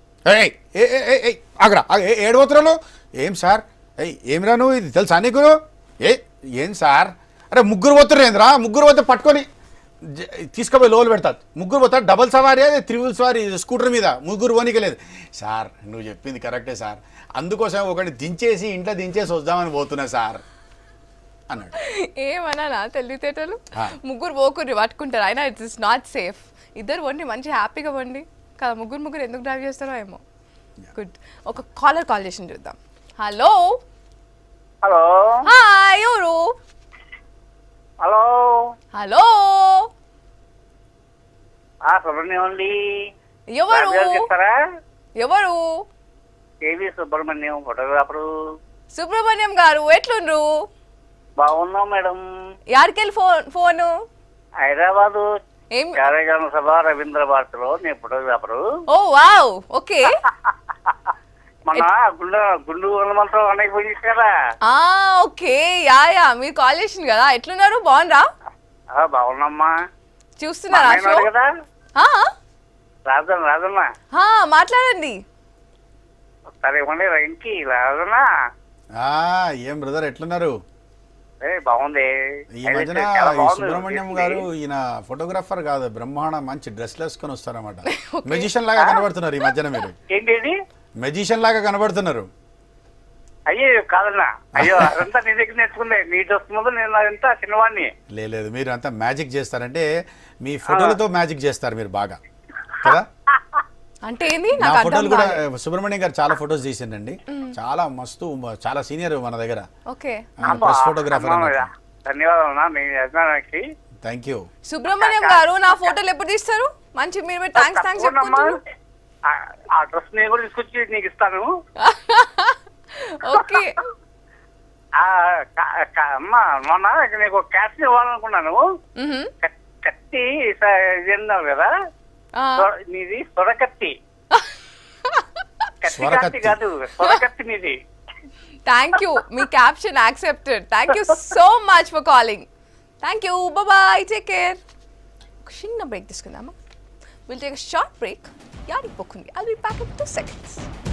ఆగరా ఏడవతరాలు ఏం సార్ ఏమిరా నువ్వు ఇది తెలుసా నీకు ఏం సార్ అరే ముగ్గురు పోతున్నారు ఏంద్రా ముగ్గురు పోతే పట్టుకొని తీసుకుపోయి లోలు పెడతారు. ముగ్గురు పోతారు డబల్ సవారీ అదే త్రిబుల్ సవారీ స్కూటర్ మీద ముగ్గురు పోనీకి లేదు. సార్ నువ్వు చెప్పింది కరెక్టే సార్ అందుకోసం ఒకటి దించేసి ఇంట్లో దించేసి వద్దామని పోతున్నా సార్ అన్నాడు. ఏమన్నా తెలివితేటలు ముగ్గురు పోకుర్రి పట్టుకుంటారు అయినా ఇట్ ఇస్ నాట్ సేఫ్. ఇద్దరు వండి మంచి హ్యాపీగా వండి కదా ముగ్గురు ఎందుకు డ్రైవ్ చేస్తారో ఏమో. గుడ్. ఒక కాల్ చేసి చూద్దాం. హలో హలో హాయ్ ఎవరు? హలో హలో సుబ్రహ్మణ్యం అండి. ఎవరు ఎవరు? KV Subrahmanyam photographer. సుబ్రహ్మణ్యం గారు ఎట్లుండ్రు? బాగున్నాం మేడం. యాడికెళ్ళి ఫోను? హైదరాబాదు ఏం కార్యక్రమ సభ రవీంద్ర భారతిలో నేను ఫోటోగ్రాఫరు. ఓ వావ్ ఓకే. మన గుండు హనుమంతరావు అన్నయ్య పోయి తీసుకురా. ఓకే యా మీరు కాల్ చేసింది కదా ఎట్లున్నారు బాగున్నారా? బాగున్నామ్మా. చూస్తున్నారా కదా రాజన్న మాట్లాడండి. సరే ఇవ్వండి రైన్కి రాజన్నా. ఏం బ్రదర్ ఎట్లున్నారు? బాగుంది. ఈ మధ్యన సుబ్రహ్మణ్యం గారు ఈయన ఫోటోగ్రాఫర్ కాదు బ్రహ్మాండ మంచి డ్రెస్లు వేసుకొని వస్తారన్నమాట. మెజిషియన్ లాగా కనబడుతున్నారు ఈ మధ్యన. మీరు ఏంటి మెజిషియన్ లాగా కనబడుతున్నారు. అయ్యో కాదన్నా అయ్యో అదంతా నీ దగ్గర నేర్చుకుందే నీ డ్రెస్ ముందు నేను అదంతా చిన్నవాడిని. లేదు మీరు అంతా మ్యాజిక్ చేస్తారంటే మీ ఫోటోలతో మ్యాజిక్ చేస్తారు మీరు బాగా కదా. అంటే ఏంది నా ఫోటోలు కూడా సుబ్రహ్మణ్యం గారు చాలా ఫోటోస్ తీసిండండి. చాలా మస్తు చాలా సీనియర్ మన దగ్గర ప్రెస్ ఫోటోగ్రాఫర్. ధన్యవాదాలు. Thank you. సుబ్రహ్మణ్యం గారు నా ఫోటోలు ఎప్పుడు తీస్తారు? మంచి మీరు థ్యాంక్స్ చెప్పుకుంటున్నారు. ఆ డ్రెస్ నేను కూడా తీసుకొచ్చి నీకు ఇస్తాను. ఓకే అమ్మా మొన్న నీకు క్యాష్ ఇవ్వాలనుకున్నాను. కత్తి ఇది అన్నావు కదా నీది సొరకత్తి. కత్తి కాదు సొరకత్తి నీది. థ్యాంక్ యూ మీ caption accepted. Thank you so much for calling. Thank you bye take care. చిన్న బ్రేక్ తీసుకుందామా? Will take a short break. యాడికి పోకుంది. I'll be back in 2 seconds.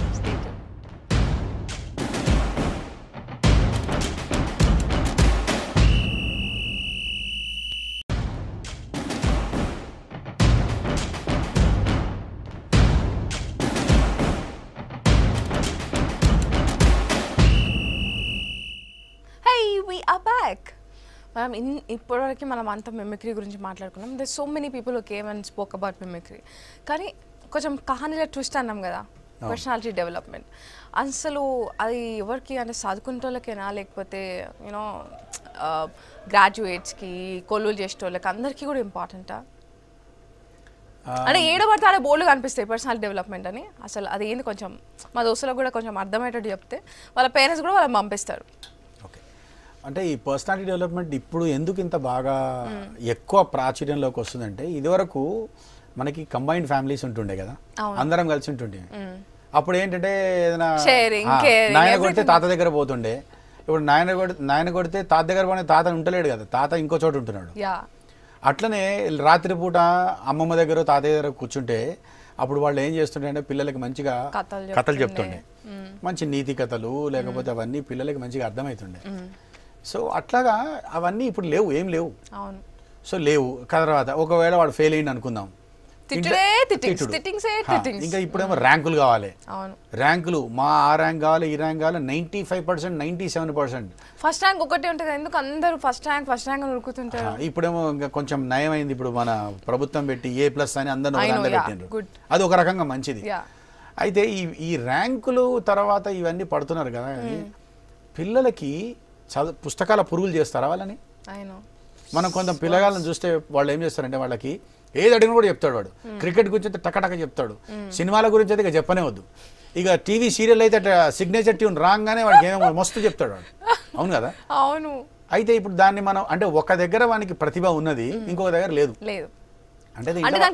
మనం ఇప్పటివరకు మనం అంత మిమిక్రీ గురించి మాట్లాడుకున్నాం. They so many people who came and spoke about mimicry. కానీ కొంచెం కహానీలో ట్విస్ట్ అన్నాం కదా పర్సనాలిటీ డెవలప్మెంట్. అసలు అది ఎవరికి అంటే చదువుకునే వాళ్ళకేనా లేకపోతే యూనో గ్రాడ్యుయేట్స్కి కొలువులు చేసే వాళ్ళకి అందరికీ కూడా ఇంపార్టెంటా? అంటే ఏడబడితే ఆడ బోర్డుగా అనిపిస్తాయి పర్సనాలిటీ డెవలప్మెంట్ అని. అసలు అది ఏంది కొంచెం మా దోస్తులకు కూడా కొంచెం అర్థమయ్యేటట్టు చెప్తే వాళ్ళ పేరెంట్స్ కూడా వాళ్ళని పంపిస్తారు. అంటే ఈ పర్సనాలిటీ డెవలప్మెంట్ ఇప్పుడు ఎందుకు ఇంత బాగా ఎక్కువ ప్రాచుర్యంలోకి వస్తుందంటే ఇదివరకు మనకి కంబైన్డ్ ఫ్యామిలీస్ ఉంటుండే కదా, అందరం కలిసి ఉంటుండే. అప్పుడు ఏంటంటే ఏదైనా నాయన కొడితే తాత దగ్గర పోతుండే. ఇప్పుడు నాయన కొడితే తాత దగ్గర పోతే తాత ఉంటలేడు కదా, తాత ఇంకో చోట ఉంటున్నాడు. అట్లనే రాత్రిపూట అమ్మమ్మ దగ్గర తాతయ్య దగ్గర కూర్చుంటే అప్పుడు వాళ్ళు ఏం చేస్తుండే అంటే పిల్లలకి మంచిగా కథలు చెప్తుండే, మంచి నీతి కథలు లేకపోతే అవన్నీ పిల్లలకి మంచిగా అర్థమవుతుండే. సో అట్లాగా అవన్నీ ఇప్పుడు లేవు, ఏం లేవు. సో లేవు. తర్వాత ఒకవేళ వాడు ఫెయిల్ అయ్యింది అనుకుందాం, తిట్టుడే తిట్టింగ్స్, తిట్టింగ్సే తిట్టింగ్స్. ఇంకా ఇప్పుడేమో ర్యాంకులు కావాలి, అవును. ర్యాంకులు, మా ఆ ర్యాంక్ కావాలి, ఈ ర్యాంక్ కావాలి, 95%, 97%. ఫస్ట్ ర్యాంక్ ఒకటే ఉంటుంది, ఎందుకు అందరూ ఫస్ట్ ర్యాంక్ అని ఉరుకుతుంటారు. ఇప్పుడేమో ఇంకా కొంచెం నయమైంది, ఇప్పుడు మన ప్రభుత్వం పెట్టి A+ అని అందరూ పెట్టిండ్రు, good. అది ఒక రకంగా మంచిది. అయితే ఈ ర్యాంకులు తర్వాత ఇవన్నీ పడుతున్నారు కదా, పిల్లలకి పుస్తకాల పురుగులు చేస్తారా వాళ్ళని? మనం కొంత పిల్లగాళ్ళని చూస్తే వాళ్ళు ఏం చేస్తారంటే వాళ్ళకి ఏది అడిగినా కూడా చెప్తాడు వాడు. క్రికెట్ గురించి అయితే టకటక చెప్తాడు, సినిమాల గురించి అయితే ఇక చెప్పనే వద్దు. ఇక టీవీ సీరియల్ అయితే సిగ్నేచర్ ట్యూన్ రాగానే వాడికి ఏమో మస్తు చెప్తాడు వాడు. అవును కదా? అవును. అయితే ఇప్పుడు దాన్ని మనం అంటే ఒక దగ్గర వానికి ప్రతిభ ఉన్నది, ఇంకొక దగ్గర లేదు. అంటే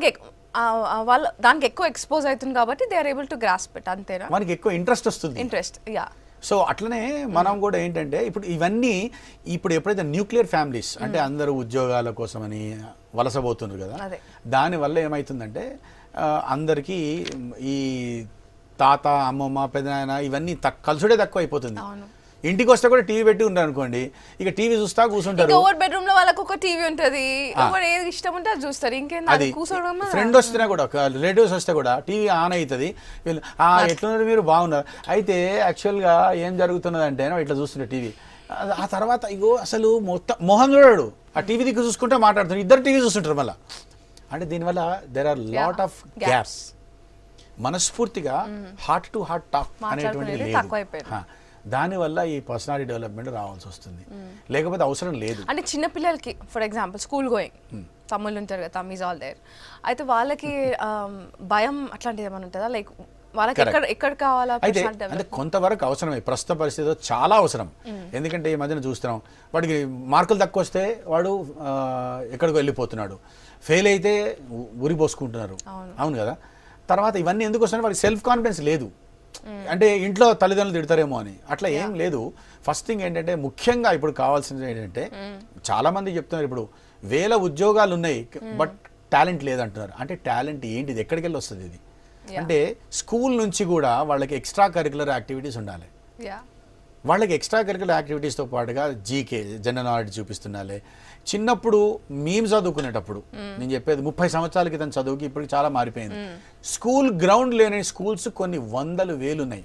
దానికి ఎక్కువ ఎక్స్పోజ్ అవుతుంది కాబట్టి they are able to grasp it, అంతేనా? వానికి ఎక్కువ ఇంట్రెస్ట్ వస్తుంది. సో అట్లనే మనం కూడా ఏంటంటే ఇప్పుడు ఇవన్నీ ఇప్పుడు ఎప్పుడైతే న్యూక్లియర్ ఫ్యామిలీస్ అంటే అందరూ ఉద్యోగాల కోసమని వలసపోతున్నారు కదా, దానివల్ల ఏమవుతుందంటే అందరికీ ఈ తాత, అమ్మమ్మ, పెదనాయన ఇవన్నీ కలుసుడే తక్కువ అయిపోతుంది. ఇంటికి వస్తే కూడా టీవీ పెట్టి ఉంటారు అనుకోండి, ఇక టీవీ చూస్తా కూర్చుంటారు. ఓవర్ బెడ్రూమ్ లో వాళ్ళకి ఒక టీవీ ఉంటది, ఏది ఇష్టం ఉంటే అది చూస్తారు. ఇంకేంది కూర్చోవడం. ఫ్రెండ్ వస్తున్నా కూడా, రిలేటివ్స్ వస్తే కూడా టీవీ ఆన్ అవుతుంది, ఎట్లున్నారు మీరు, బాగున్నారు. అయితే యాక్చువల్గా ఏం జరుగుతున్నది అంటే ఇట్లా చూస్తుంటే టీవీ, ఆ తర్వాత ఇగో అసలు మొత్తం మొహం చూడాడు, ఆ టీవీ దిక్కు చూసుకుంటే మాట్లాడుతున్నారు, ఇద్దరు టీవీ చూస్తుంటారు మళ్ళీ. అంటే దీనివల్ల there are lot of gaps. మనస్ఫూర్తిగా హార్ట్ టు హార్ట్ టాక్ అనేటువంటిది లేదు. దానివల్ల ఈ పర్సనాలిటీ డెవలప్మెంట్ రావాల్సి వస్తుంది, లేకపోతే అవసరం లేదు. అంటే చిన్న పిల్లలకి ఫర్ ఎగ్జాంపుల్ స్కూల్ గోయింగ్ తమ్ముళ్ళు ఉంటారు కదా, తమ్మీస్ ఆల్ దేర్, అయితే వాళ్ళకి భయం అట్లాంటిది ఏమైనా ఉంటుందా? లైక్ వాళ్ళకి ఎక్కడ కావాలా? అయితే అంటే కొంతవరకు అవసరమే, ప్రస్తుత పరిస్థితిలో చాలా అవసరం. ఎందుకంటే ఈ మధ్యన చూస్తున్నాం, వాడికి మార్కులు తక్కువ వస్తే వాడు ఎక్కడికి వెళ్ళిపోతున్నాడు, ఫెయిల్ అయితే ఉరి పోసుకుంటున్నారు. అవును కదా? తర్వాత ఇవన్నీ ఎందుకు వస్తున్నాయి? వాడికి సెల్ఫ్ కాన్ఫిడెన్స్ లేదు. అంటే ఇంట్లో తల్లిదండ్రులు తిడతారేమో అని, అట్లా ఏం లేదు. ఫస్ట్ థింగ్ ఏంటంటే ముఖ్యంగా ఇప్పుడు కావాల్సింది ఏంటంటే, చాలా మంది చెప్తున్నారు ఇప్పుడు వేల ఉద్యోగాలు ఉన్నాయి బట్ టాలెంట్ లేదంటున్నారు. అంటే టాలెంట్ ఏంటిది, ఎక్కడికి వెళ్ళి వస్తుంది ఇది? అంటే స్కూల్ నుంచి కూడా వాళ్ళకి ఎక్స్ట్రా కరికులర్ యాక్టివిటీస్ ఉండాలి. వాళ్ళకి ఎక్స్ట్రా కరికులర్ యాక్టివిటీస్తో పాటుగా జీకే, జనరల్ నాలెడ్జ్ చూపిస్తుండాలి. చిన్నప్పుడు మేము చదువుకునేటప్పుడు, నేను చెప్పేది 30 సంవత్సరాల క్రితం చదువుకి ఇప్పుడు చాలా మారిపోయింది. స్కూల్ గ్రౌండ్ లేని స్కూల్స్ కొన్ని 100,000 ఉన్నాయి.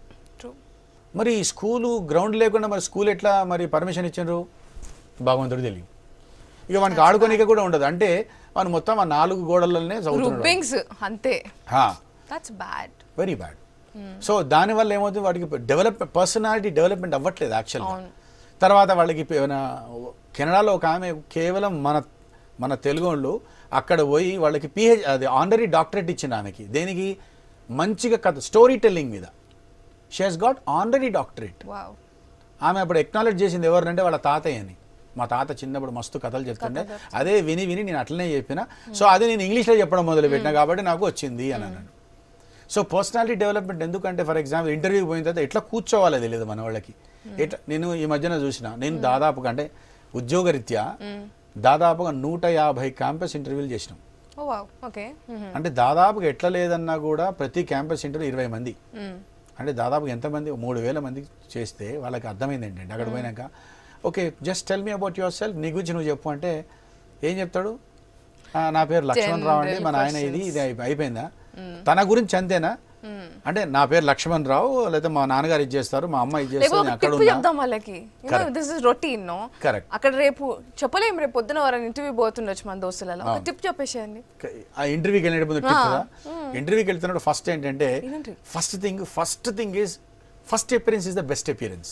మరి స్కూలు గ్రౌండ్ లేకుండా మరి స్కూల్ ఎట్లా మరి పర్మిషన్ ఇచ్చారు భగవంతుడు తెలియదు. ఇక మనకి ఆడుకోనిక కూడా ఉండదు. అంటే మనం మొత్తం ఆ 4 గోడలనే చదువుతున్నాడు, వెరీ బ్యాడ్. సో దానివల్ల ఏమవుతుంది, వాడికి పర్సనాలిటీ డెవలప్మెంట్ అవ్వట్లేదు యాక్చువల్గా. తర్వాత వాళ్ళకి కెనడాలో ఒక ఆమె కేవలం మన తెలుగు వాళ్ళు అక్కడ పోయి వాళ్ళకి అది ఆనరీ డాక్టరేట్ ఇచ్చింది ఆమెకి. దేనికి? మంచిగా కథ, స్టోరీ టెల్లింగ్ మీద. She has got honorary doctorate. ఆమె అప్పుడు ఎక్నాలెడ్జ్ చేసింది ఎవరినంటే వాళ్ళ తాతయ్య అని. మా తాత చిన్నప్పుడు మస్తు కథలు చెప్తుండే, అదే విని నేను అట్లనే చెప్పిన. సో అది నేను ఇంగ్లీష్లో చెప్పడం మొదలుపెట్టినా కాబట్టి నాకు వచ్చింది అని అన్నాను. సో పర్సనాలిటీ డెవలప్మెంట్ ఎందుకంటే, ఫర్ ఎగ్జాంపుల్ ఇంటర్వ్యూకి పోయిన తర్వాత ఎట్లా కూర్చోవాలో తెలియదు మన వాళ్ళకి. ఎట్లా నేను ఈ మధ్యన చూసిన, నేను దాదాపుగా అంటే ఉద్యోగరీత్యా దాదాపుగా 150 క్యాంపస్ ఇంటర్వ్యూలు చేసినాం. అంటే దాదాపుగా ఎట్లా లేదన్నా కూడా ప్రతి క్యాంపస్ ఇంటర్వ్యూ 20 మంది, అంటే దాదాపుగా ఎంతమంది 3,000 మంది చేస్తే వాళ్ళకి అర్థమైంది ఏంటంటే, అక్కడ పోయినాక okay just tell me about yourself, నీ గురించి నువ్వు చెప్పు అంటే ఏం చెప్తాడు? నా పేరు లక్ష్మణ్ రావు అండి, మా నాయన ఇది అయిపోయిందా? తన గురించి అంతేనా? అంటే నా పేరు లక్ష్మణ్ రావు, లేదా మా నాన్నగారు ఇది చేస్తారు, మా అమ్మ ఇది చేస్తారు, అక్కడ రేపు చెప్పలేము, రేపు పొద్దున వారిని ఇంటర్వ్యూ పోతుండొచ్చు మన దోస్తులలో, టిప్ చెప్పేసేయండి. ఆ ఇంటర్వ్యూకి వెళ్ళేటప్పుడు ఇంటర్వ్యూకి వెళ్తున్నప్పుడు ఫస్ట్ ఏంటంటే, first thing is first appearance is the best appearance.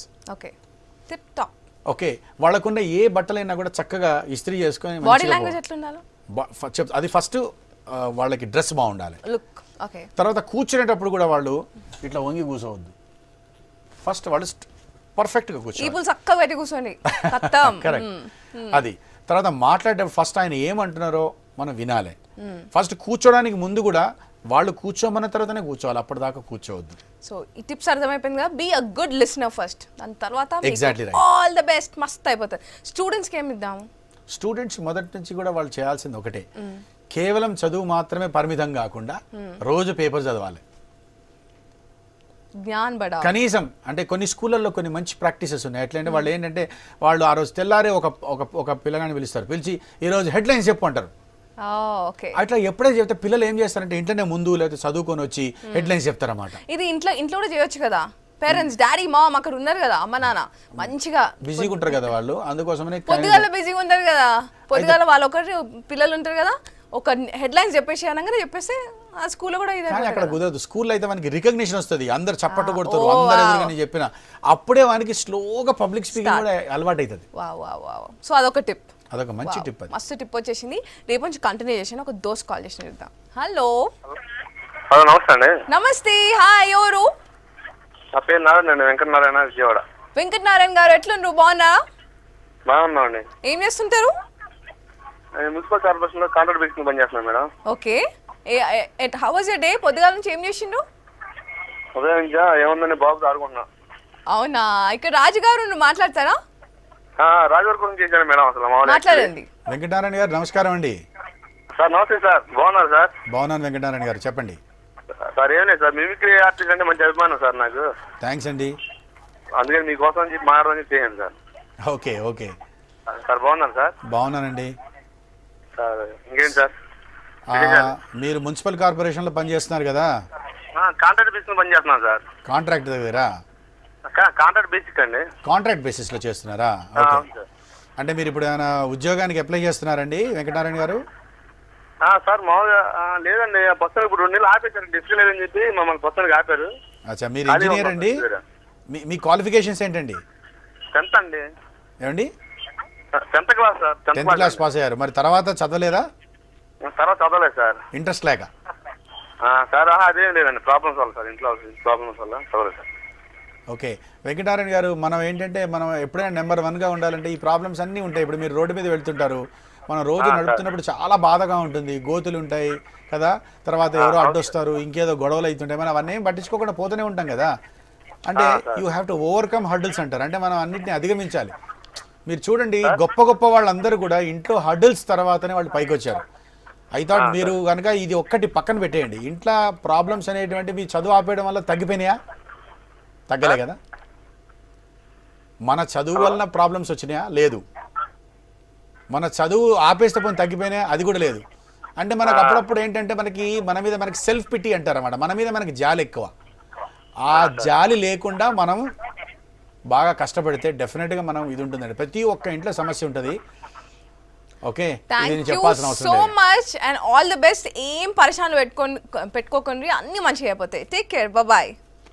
Okay, వాళ్ళకున్న ఏ బట్టలైనా కూడా చక్కగా ఇస్త్రీ చేసుకొని, బాడీ లాంగ్వేజ్ ఎట్లా ఉండాలి అది ఫస్ట్. వాళ్ళకి డ్రెస్ బాగుండాలి. తర్వాత కూర్చునేటప్పుడు కూడా వాళ్ళు ఇట్లా వంగి కూర్చోవద్దు. ఫస్ట్ వాళ్ళు పర్ఫెక్ట్గా కూర్చోండి. అది తర్వాత మాట్లాడేటప్పుడు ఫస్ట్ ఆయన ఏమంటున్నారో మనం వినాలి. ఫస్ట్ కూర్చోడానికి ముందు కూడా వాళ్ళు కూర్చోమన్న తర్వాతనే కూర్చోవాలి, అప్పటిదాకా కూర్చోవద్దు. సో ఈ టిప్స్ అర్థమైపోయింది కదా, be a good listener first, దాని తర్వాత ఎగ్జాక్ట్లీ ఆల్ ద బెస్ట్, మస్త్ అయిపోతుంది. స్టూడెంట్స్కి ఏమి ఇద్దాము? స్టూడెంట్స్ మొదటి నుంచి కూడా వాళ్ళు చేయాల్సింది ఒకటే, కేవలం చదువు మాత్రమే పరిమితం కాకుండా రోజు పేపర్ చదవాలి. కనీసం అంటే కొన్ని స్కూళ్ళల్లో కొన్ని మంచి ప్రాక్టీసెస్ ఉన్నాయి. ఎట్లంటే వాళ్ళు ఏంటంటే, వాళ్ళు ఆ రోజు తెల్లారే ఒక పిల్లగాని పిలుస్తారు, పిలిచి ఈరోజు హెడ్లైన్స్ చెప్పు అంటారు. ఓకే. అట్లా ఎప్పుడైతే చెప్తే పిల్లలు ఏం చేస్తారంటే ఇంటనే ముందు లేకపోతే చదువుకొని వచ్చి హెడ్లైన్స్ చెప్తారన్నమాట. ఇది ఇంట్లో కూడా చేయొచ్చు కదా, పేరెంట్స్ డాడీ మామ్ అక్కడ ఉన్నారు కదా అమ్మ నాన్న మంచిగా బిజీగా ఉంటారు కదా వాళ్ళు, అందుకోసమనే పొద్దుగాల బిజీగా ఉంటారు కదా, పొద్దుగాల వాళ్ళు ఒకటి పిల్లలు ఉంటారు కదా, ఒక హెడ్లైన్స్ చెప్పేసి అనగానే చెప్పేస్తే ఆ స్కూల్లో కూడా ఇదే. కానీ అక్కడ కుదరదు. స్కూల్లో అయితే మనకి రికగ్నిషన్ వస్తుంది, అందరు చప్పట్టు కొడతారు, అందరూ ఎదురుగానే చెప్పిన అప్పుడే వానికి స్లోగా పబ్లిక్ స్పీకింగ్ కూడా అలవాటు అవుతుంది. సో అదొక టిప్, అదొక మంచి టిప్. అది మస్తు టిప్ వచ్చేసింది. రేపు నుంచి కంటిన్యూ చేసాను. ఒక దోస్త్ కాల్ చేసిన చూద్దాం. హలో నమస్తే అండి. నమస్తే. హాయ్, ఎవరు? నా పేరు నారాయణ అండి, వెంకటనారాయణ, విజయవాడ. వెంకటనారాయణ గారు ఎట్లుండ్రు, బాగున్నారా? బాగున్నాం అండి. ఏం చేస్తుంటారు? మున్సిపల్ కార్పొరేషన్ లో కాంట్రాక్ట్ బేసిక్ పని చేస్తున్నాను madam. Okay. How was your day? పొద్దుగాల నుంచి ఏం చేసిండ్రు? ఉదయం నుంచి ఏముందని బాబుతో ఆడుకుంటున్నా. అవునా? ఇక్కడ రాజుగారు మాట్లాడతారా? రాజుగారి గురించి చేశాను మేడం. అసలు మాట్లాడండి. వెంకటనారాయణ గారు నమస్కారం అండి. సార్ నమస్తే సార్, బాగున్నారు సార్? బాగున్నాను వెంకటనారాయణ గారు, చెప్పండి. సార్ ఏం లేదు సార్, మిమిక్రీ ఆర్టిస్ట్ అంటే మంచి అభిమానం సార్ నాకు. థ్యాంక్స్ అండి. అందుకని మీకోసం చెప్పి మాట్లాడని చేయండి సార్. ఓకే ఓకే సార్ బాగున్నారు సార్? బాగున్నానండి. సార్ ఇంకేంటి సార్? మీరు మున్సిపల్ కార్పొరేషన్ లో పనిచేస్తున్నారు కదా? కాంట్రాక్ట్ బేసిక్ పని చేస్తున్నాను సార్. కాంట్రాక్ట్ దగ్గర? కాంట్రాక్ట్ బేసిక్ అండి. కాంట్రాక్ట్ బేసిస్ లో చేస్తున్నారా? అంటే మీరు ఇప్పుడు ఏమైనా ఉద్యోగానికి అప్లై చేస్తున్నారండి వెంకటనారాయణ గారు? సార్ మామూలుగా లేదండి, ప్రస్తుతం ఇప్పుడు 2 నెలలు ఆపేశారు, డిస్క్ లేదని చెప్పి మమ్మల్ని ప్రస్తుతానికి ఆపారు. అచ్చా, మీరు ఇంజనీర్ అండి? మీ క్వాలిఫికేషన్స్ ఏంటండి? 10th అండి. ఏమండి? 10th class sir. 10th class pass అయ్యారు, మరి తర్వాత చదవలేదా? తర్వాత చదవలేదు సార్. ఇంట్రెస్ట్ లేక? సార్ అదేం లేదండి, ప్రాబ్లమ్స్ వల్ల సార్, ఇంట్లో ప్రాబ్లమ్స్ వల్ల చదవలేదు సార్. ఓకే వెంకటనారాయణ గారు, మనం ఏంటంటే మనం ఎప్పుడైనా నెంబర్ 1గా ఉండాలంటే ఈ ప్రాబ్లమ్స్ అన్నీ ఉంటాయి. ఇప్పుడు మీరు రోడ్డు మీద వెళ్తుంటారు, మనం రోజు నడుపుతున్నప్పుడు చాలా బాధగా ఉంటుంది, గోతులు ఉంటాయి కదా, తర్వాత ఎవరో అడ్డొస్తారు, ఇంకేదో గొడవలు అవుతుంటాయి, మనం అవన్నీ ఏం పట్టించుకోకుండా పోతూనే ఉంటాం కదా. అంటే you have to overcome hurdles అంటారు, అంటే మనం అన్నింటినీ అధిగమించాలి. మీరు చూడండి, గొప్ప గొప్ప వాళ్ళందరూ కూడా ఇంట్లో హర్డిల్స్ తర్వాతనే వాళ్ళు పైకి వచ్చారు. ఐ థాట్ మీరు కనుక ఇది ఒక్కటి పక్కన పెట్టేయండి, ఇంట్లో ప్రాబ్లమ్స్ అనేటువంటి మీ చదువు ఆపేయడం వల్ల తగ్గిపోయినాయా? తగ్గలే కదా. మన చదువు వలన ప్రాబ్లమ్స్ వచ్చినాయా? లేదు. మన చదువు ఆపేస్తే పోయి తగ్గిపోయినాయా? అది కూడా లేదు. అంటే మనకు అప్పుడప్పుడు ఏంటంటే మన మీద మనకి సెల్ఫ్ పిటీ అంటారు అన్నమాట, మన మీద మనకి జాలి ఎక్కువ. ఆ జాలి లేకుండా మనం బాగా కష్టపడితే డెఫినెట్గా మనం ఇది ఉంటుందండి. ప్రతి ఒక్క ఇంట్లో సమస్య ఉంటుంది. Okay, thank you so much and all the best. ఏం పరిశానలు పెట్టుకోకండి, అన్ని మంచిగా అయిపోతాయి. Take care, bye.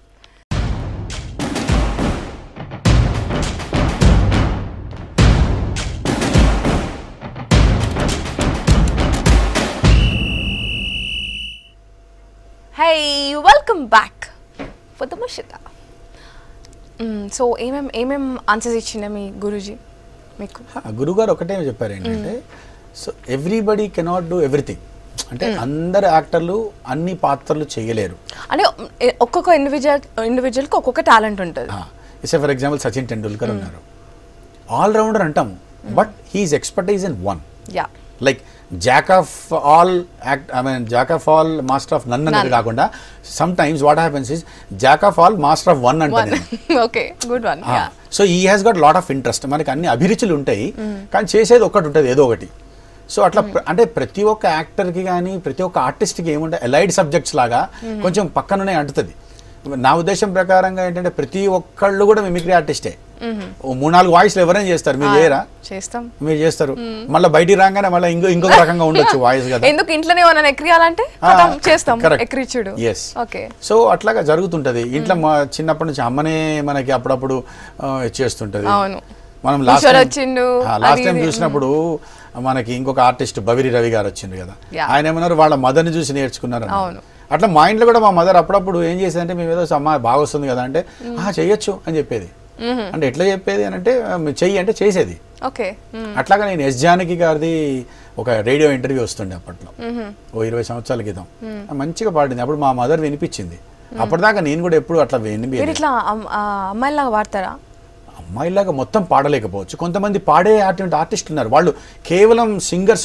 Hey, welcome back for the Mushita. So ఏమేం ఆన్సర్స్ ఇచ్చిండే మీ గురూజీ మీకు? గురుగారు ఒకటే చెప్పారు ఏంటంటే, so everybody cannot do everything. అంటే అందరు యాక్టర్లు అన్ని పాత్రలు చేయలేరు. అంటే ఒక్కొక్క ఇండివిజువల్కి ఒక్కొక్క టాలెంట్ ఉంటుంది. ఫర్ ఎగ్జాంపుల్ సచిన్ టెండూల్కర్ ఉన్నారు, ఆల్ రౌండర్ అంటాము, but he's expertise in one. Like jack of all jack of all master of none అనేది కాకుండా some times what happens is jack of all master of one అంటారు. Okay, good one. So he has got lot of interest. మనకి అన్ని అభిరుచులు ఉంటాయి, కానీ చేసేది ఒకటి ఉంటుంది, ఏదో ఒకటి. సో అట్లా అంటే ప్రతి ఒక్క యాక్టర్కి కానీ ప్రతి ఒక్క ఆర్టిస్ట్కి ఏముంటాయి, ఎలైడ్ సబ్జెక్ట్స్ లాగా కొంచెం పక్కననే అంటుతుంది. నా ఉద్దేశం ప్రకారంగా ఏంటంటే ప్రతి ఒక్కళ్ళు కూడా మిమిక్రీ ఆర్టిస్టే. 3-4 వాయిస్లు ఎవరైనా చేస్తారు, మీరు చేయరా? చేస్తాం. మీరు చేస్తారు, మళ్ళీ బయటికి రాగానే మళ్ళీ ఇంకొక రకంగా ఉండొచ్చు వాయిస్ కదా. ఎందుకు ఇంట్లోనే ఏమన్నా ఎక్కియాలంటే చేస్తాం, ఎక్కిరిచుడు. ఎస్. సో అట్లాగా జరుగుతుంటది ఇంట్లో. చిన్నప్పటి నుంచి అమ్మనే మనకి అప్పుడప్పుడు చేస్తుంటది. మనం లాస్ట్ టైం చూసినప్పుడు మనకి ఇంకొక ఆర్టిస్ట్ బవిరి రవి గారు వచ్చింది కదా, ఆయన ఏమన్నారు, వాళ్ళ మదర్ని చూసి నేర్చుకున్నారు. అట్లా మా ఇంట్లో కూడా మా మదర్ అప్పుడప్పుడు ఏం చేసేదంటే, మేము ఏదో అమ్మ బాగా వస్తుంది కదా అంటే చెయ్యొచ్చు అని చెప్పేది. అంటే ఎట్లా చెప్పేది అని అంటే, చెయ్యి అంటే చేసేది. అట్లాగా నేను ఎస్ జానకి గారిది ఒక రేడియో ఇంటర్వ్యూ వస్తుండే అప్పట్లో, 20 సంవత్సరాల క్రితం. మంచిగా పాడింది, అప్పుడు మా మదర్ వినిపించింది. అప్పటిదాకా నేను కూడా ఎప్పుడు అట్లా అమ్మాయిలాగా పాడతారా? అమ్మాయిలాగా మొత్తం పాడలేకపోవచ్చు, కొంతమంది పాడే ఆర్టిస్ట్ ఉన్నారు, వాళ్ళు కేవలం సింగర్స్నే.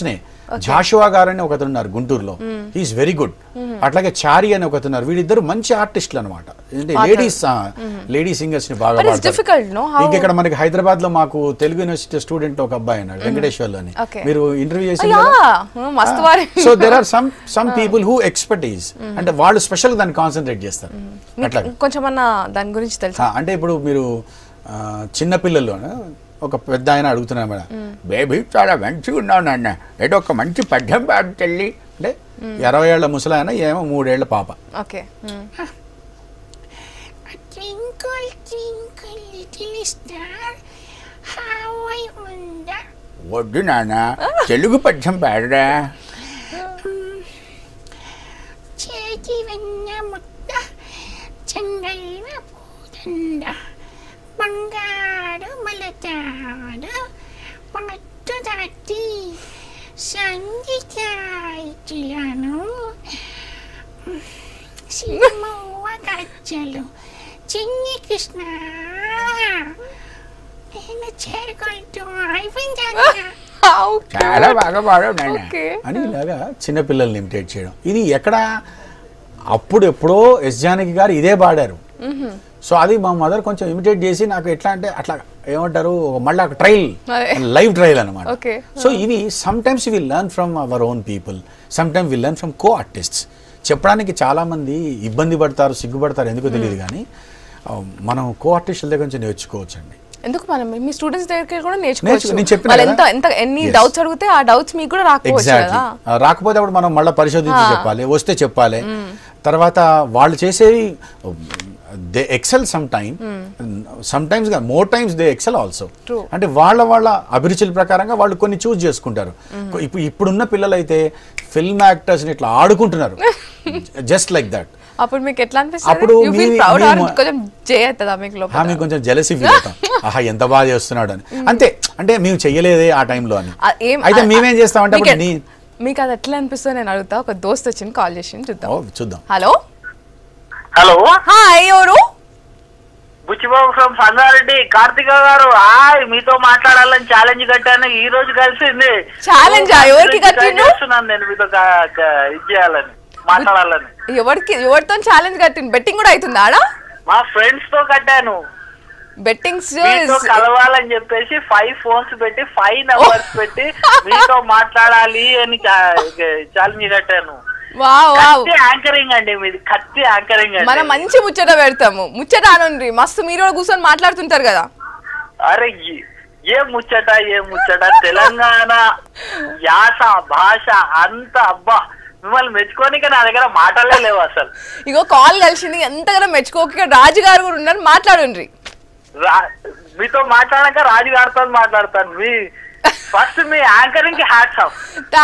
జాషువా గారు అని ఒకతను ఉన్నారు గుంటూరులో, హీఈస్ వెరీ గుడ్. అట్లాగే చారి అని ఒకతున్నారు. వీళ్ళిద్దరు మంచి ఆర్టిస్టులు అనమాట. లేడీ సింగర్స్ ని బాగా పాడతారు. ఇక్కడ మనకి హైదరాబాద్ లో మాకు తెలుగు యూనివర్సిటీ స్టూడెంట్ ఒక అబ్బాయి అన్నాడు, వెంకటేశ్వర్లు అని. మీరు ఇంటర్వ్యూ చేసి so there are some people who expertise, అంటే వాళ్ళు స్పెషల్ దాన్ని కాన్సన్ట్రేట్ చేస్తారు. అట్లా కొంచెం దాని గురించి తెలుసు. అంటే ఇప్పుడు మీరు చిన్న పిల్లలు ఒక పెద్ద ఆయన అడుగుతున్నారు మేడం, బేబీ చాలా మంచిగా ఉన్నావు నాన్న, ఏదో ఒక మంచి పద్యం పాడు తల్లి అంటే 60 ఏళ్ల ముసలాయన, ఏమో 3 ఏళ్ల పాప. Okay. Twinkle, twinkle, little star, how I wonder. వద్దు నాన్న, తెలుగు పద్యం పాడరా. చేతి వెన్న ముద్ద, చెంగైన పూదండ, బంగారు మలతాడు, పట్టు దాటి సంగీతాయిలను, సినిమవ్వ గజ్జలు, చిన్ని కృష్ణ, నేను చేరుకుంటూ అయిపోయిందా. చాలా బాగా పాడావు నాన్న అని ఇలాగా చిన్నపిల్లల్ని ఇమిటేట్ చేయడం. ఇది ఎక్కడ అప్పుడు ఎప్పుడో ఎస్ జానకి గారు ఇదే పాడారు. సో అది మా మదర్ కొంచెం ఇమిటేట్ చేసి నాకు ఎట్లా అంటే అట్లా ఏమంటారు, మళ్ళీ ఒక ట్రయల్, లైవ్ ట్రయల్ అనమాట. సో ఇవి some times we learn from our own people, some times we learn from co artists. చెప్పడానికి చాలా మంది ఇబ్బంది పడతారు, సిగ్గుపడతారు, ఎందుకో తెలియదు. కానీ మనం కో ఆర్టిస్టుల దగ్గర నుంచి నేర్చుకోవచ్చు అండి. ఎందుకు మనం మీ స్టూడెంట్స్ దగ్గర కూడా నేర్చుకోవచ్చు. నేను చెప్పిన ఎన్ని డౌట్స్ అడిగితే ఆ డౌట్స్ మీకు కూడా రాకపోవచ్చు కదా. రాకపోతే అప్పుడు మనం మళ్ళీ పరిశోధించి చెప్పాలి, వస్తే చెప్పాలి. తర్వాత వాళ్ళు చేసేవి they excel some times more times they excel also. అంటే వాళ్ళ అభిరుచుల ప్రకారంగా వాళ్ళు కొన్ని చూస్ చేసుకుంటారు. ఇప్పుడున్న పిల్లలు అయితే ఫిల్మ్ యాక్టర్స్ ని ఇట్లా ఆడుకుంటున్నారు, జస్ట్ లైక్ దట్. అప్పుడు మీకు ఎట్లా అనిపిస్తుంది? మీకు కొంచెం జెలసీ ఫీల్ అవుతాం, ఆహా ఎంత బాగా చేస్తున్నాడు అని. అంతే, అంటే మేము చెయ్యలేదే ఆ టైంలో అని. అయితే మేమేం చేస్తామంటే మీకు అది ఎట్లా అనిపిస్తుంది నేను అడుగుతా. ఒక దోస్త్ వచ్చింది, కాల్ చేసి చూద్దాం. హలో హలో, హాయ్, ఎవరు? బుచ్చిబాబు ఫ్రమ్ సంగారెడ్డి. కార్తిక గారు, మీతో మాట్లాడాలని ఛాలెంజ్ కట్టాను, ఈ రోజు కలిసింది. ఛాలెంజ్ ఎవరికి కట్టిస్తున్నాను నేను మీతో ఇది చేయాలని, మాట్లాడాలని. ఎవరితో ఛాలెంజ్ కట్టింది? బెట్టింగ్ కూడా అవుతుంది ఆడ? మా ఫ్రెండ్స్ తో కట్టాను. బెట్టింగ్స్ కలవాలని చెప్పేసి 5 phones పెట్టి 5 numbers పెట్టి మీతో మాట్లాడాలి అని ఛాలెంజ్ కట్టాను. యాంకరింగ్ అండి మీది, కత్తి యాంకరింగ్. మనం మంచి ముచ్చట పెడతాము, ముచ్చట అనండి. మస్తు మీరు కూడా కూర్చొని మాట్లాడుతుంటారు కదా. అరే ఏ ముచ్చట తెలంగాణ యాస భాష అంత అబ్బా, మిమ్మల్ని మెచ్చుకోనిక నా దగ్గర మాటలే లేవు అసలు. ఇగో కాల్ కలిసింది, ఎంతగానో మెచ్చుకోక రాజు గారు కూడా ఉన్నారు, మాట్లాడండి. మీతో మాట్లాడాక రాజు గారితో మాట్లాడతాను. ఫస్ట్ మీ యాంకరింగ్ కి హ్యాట్స్ ఆఫ్.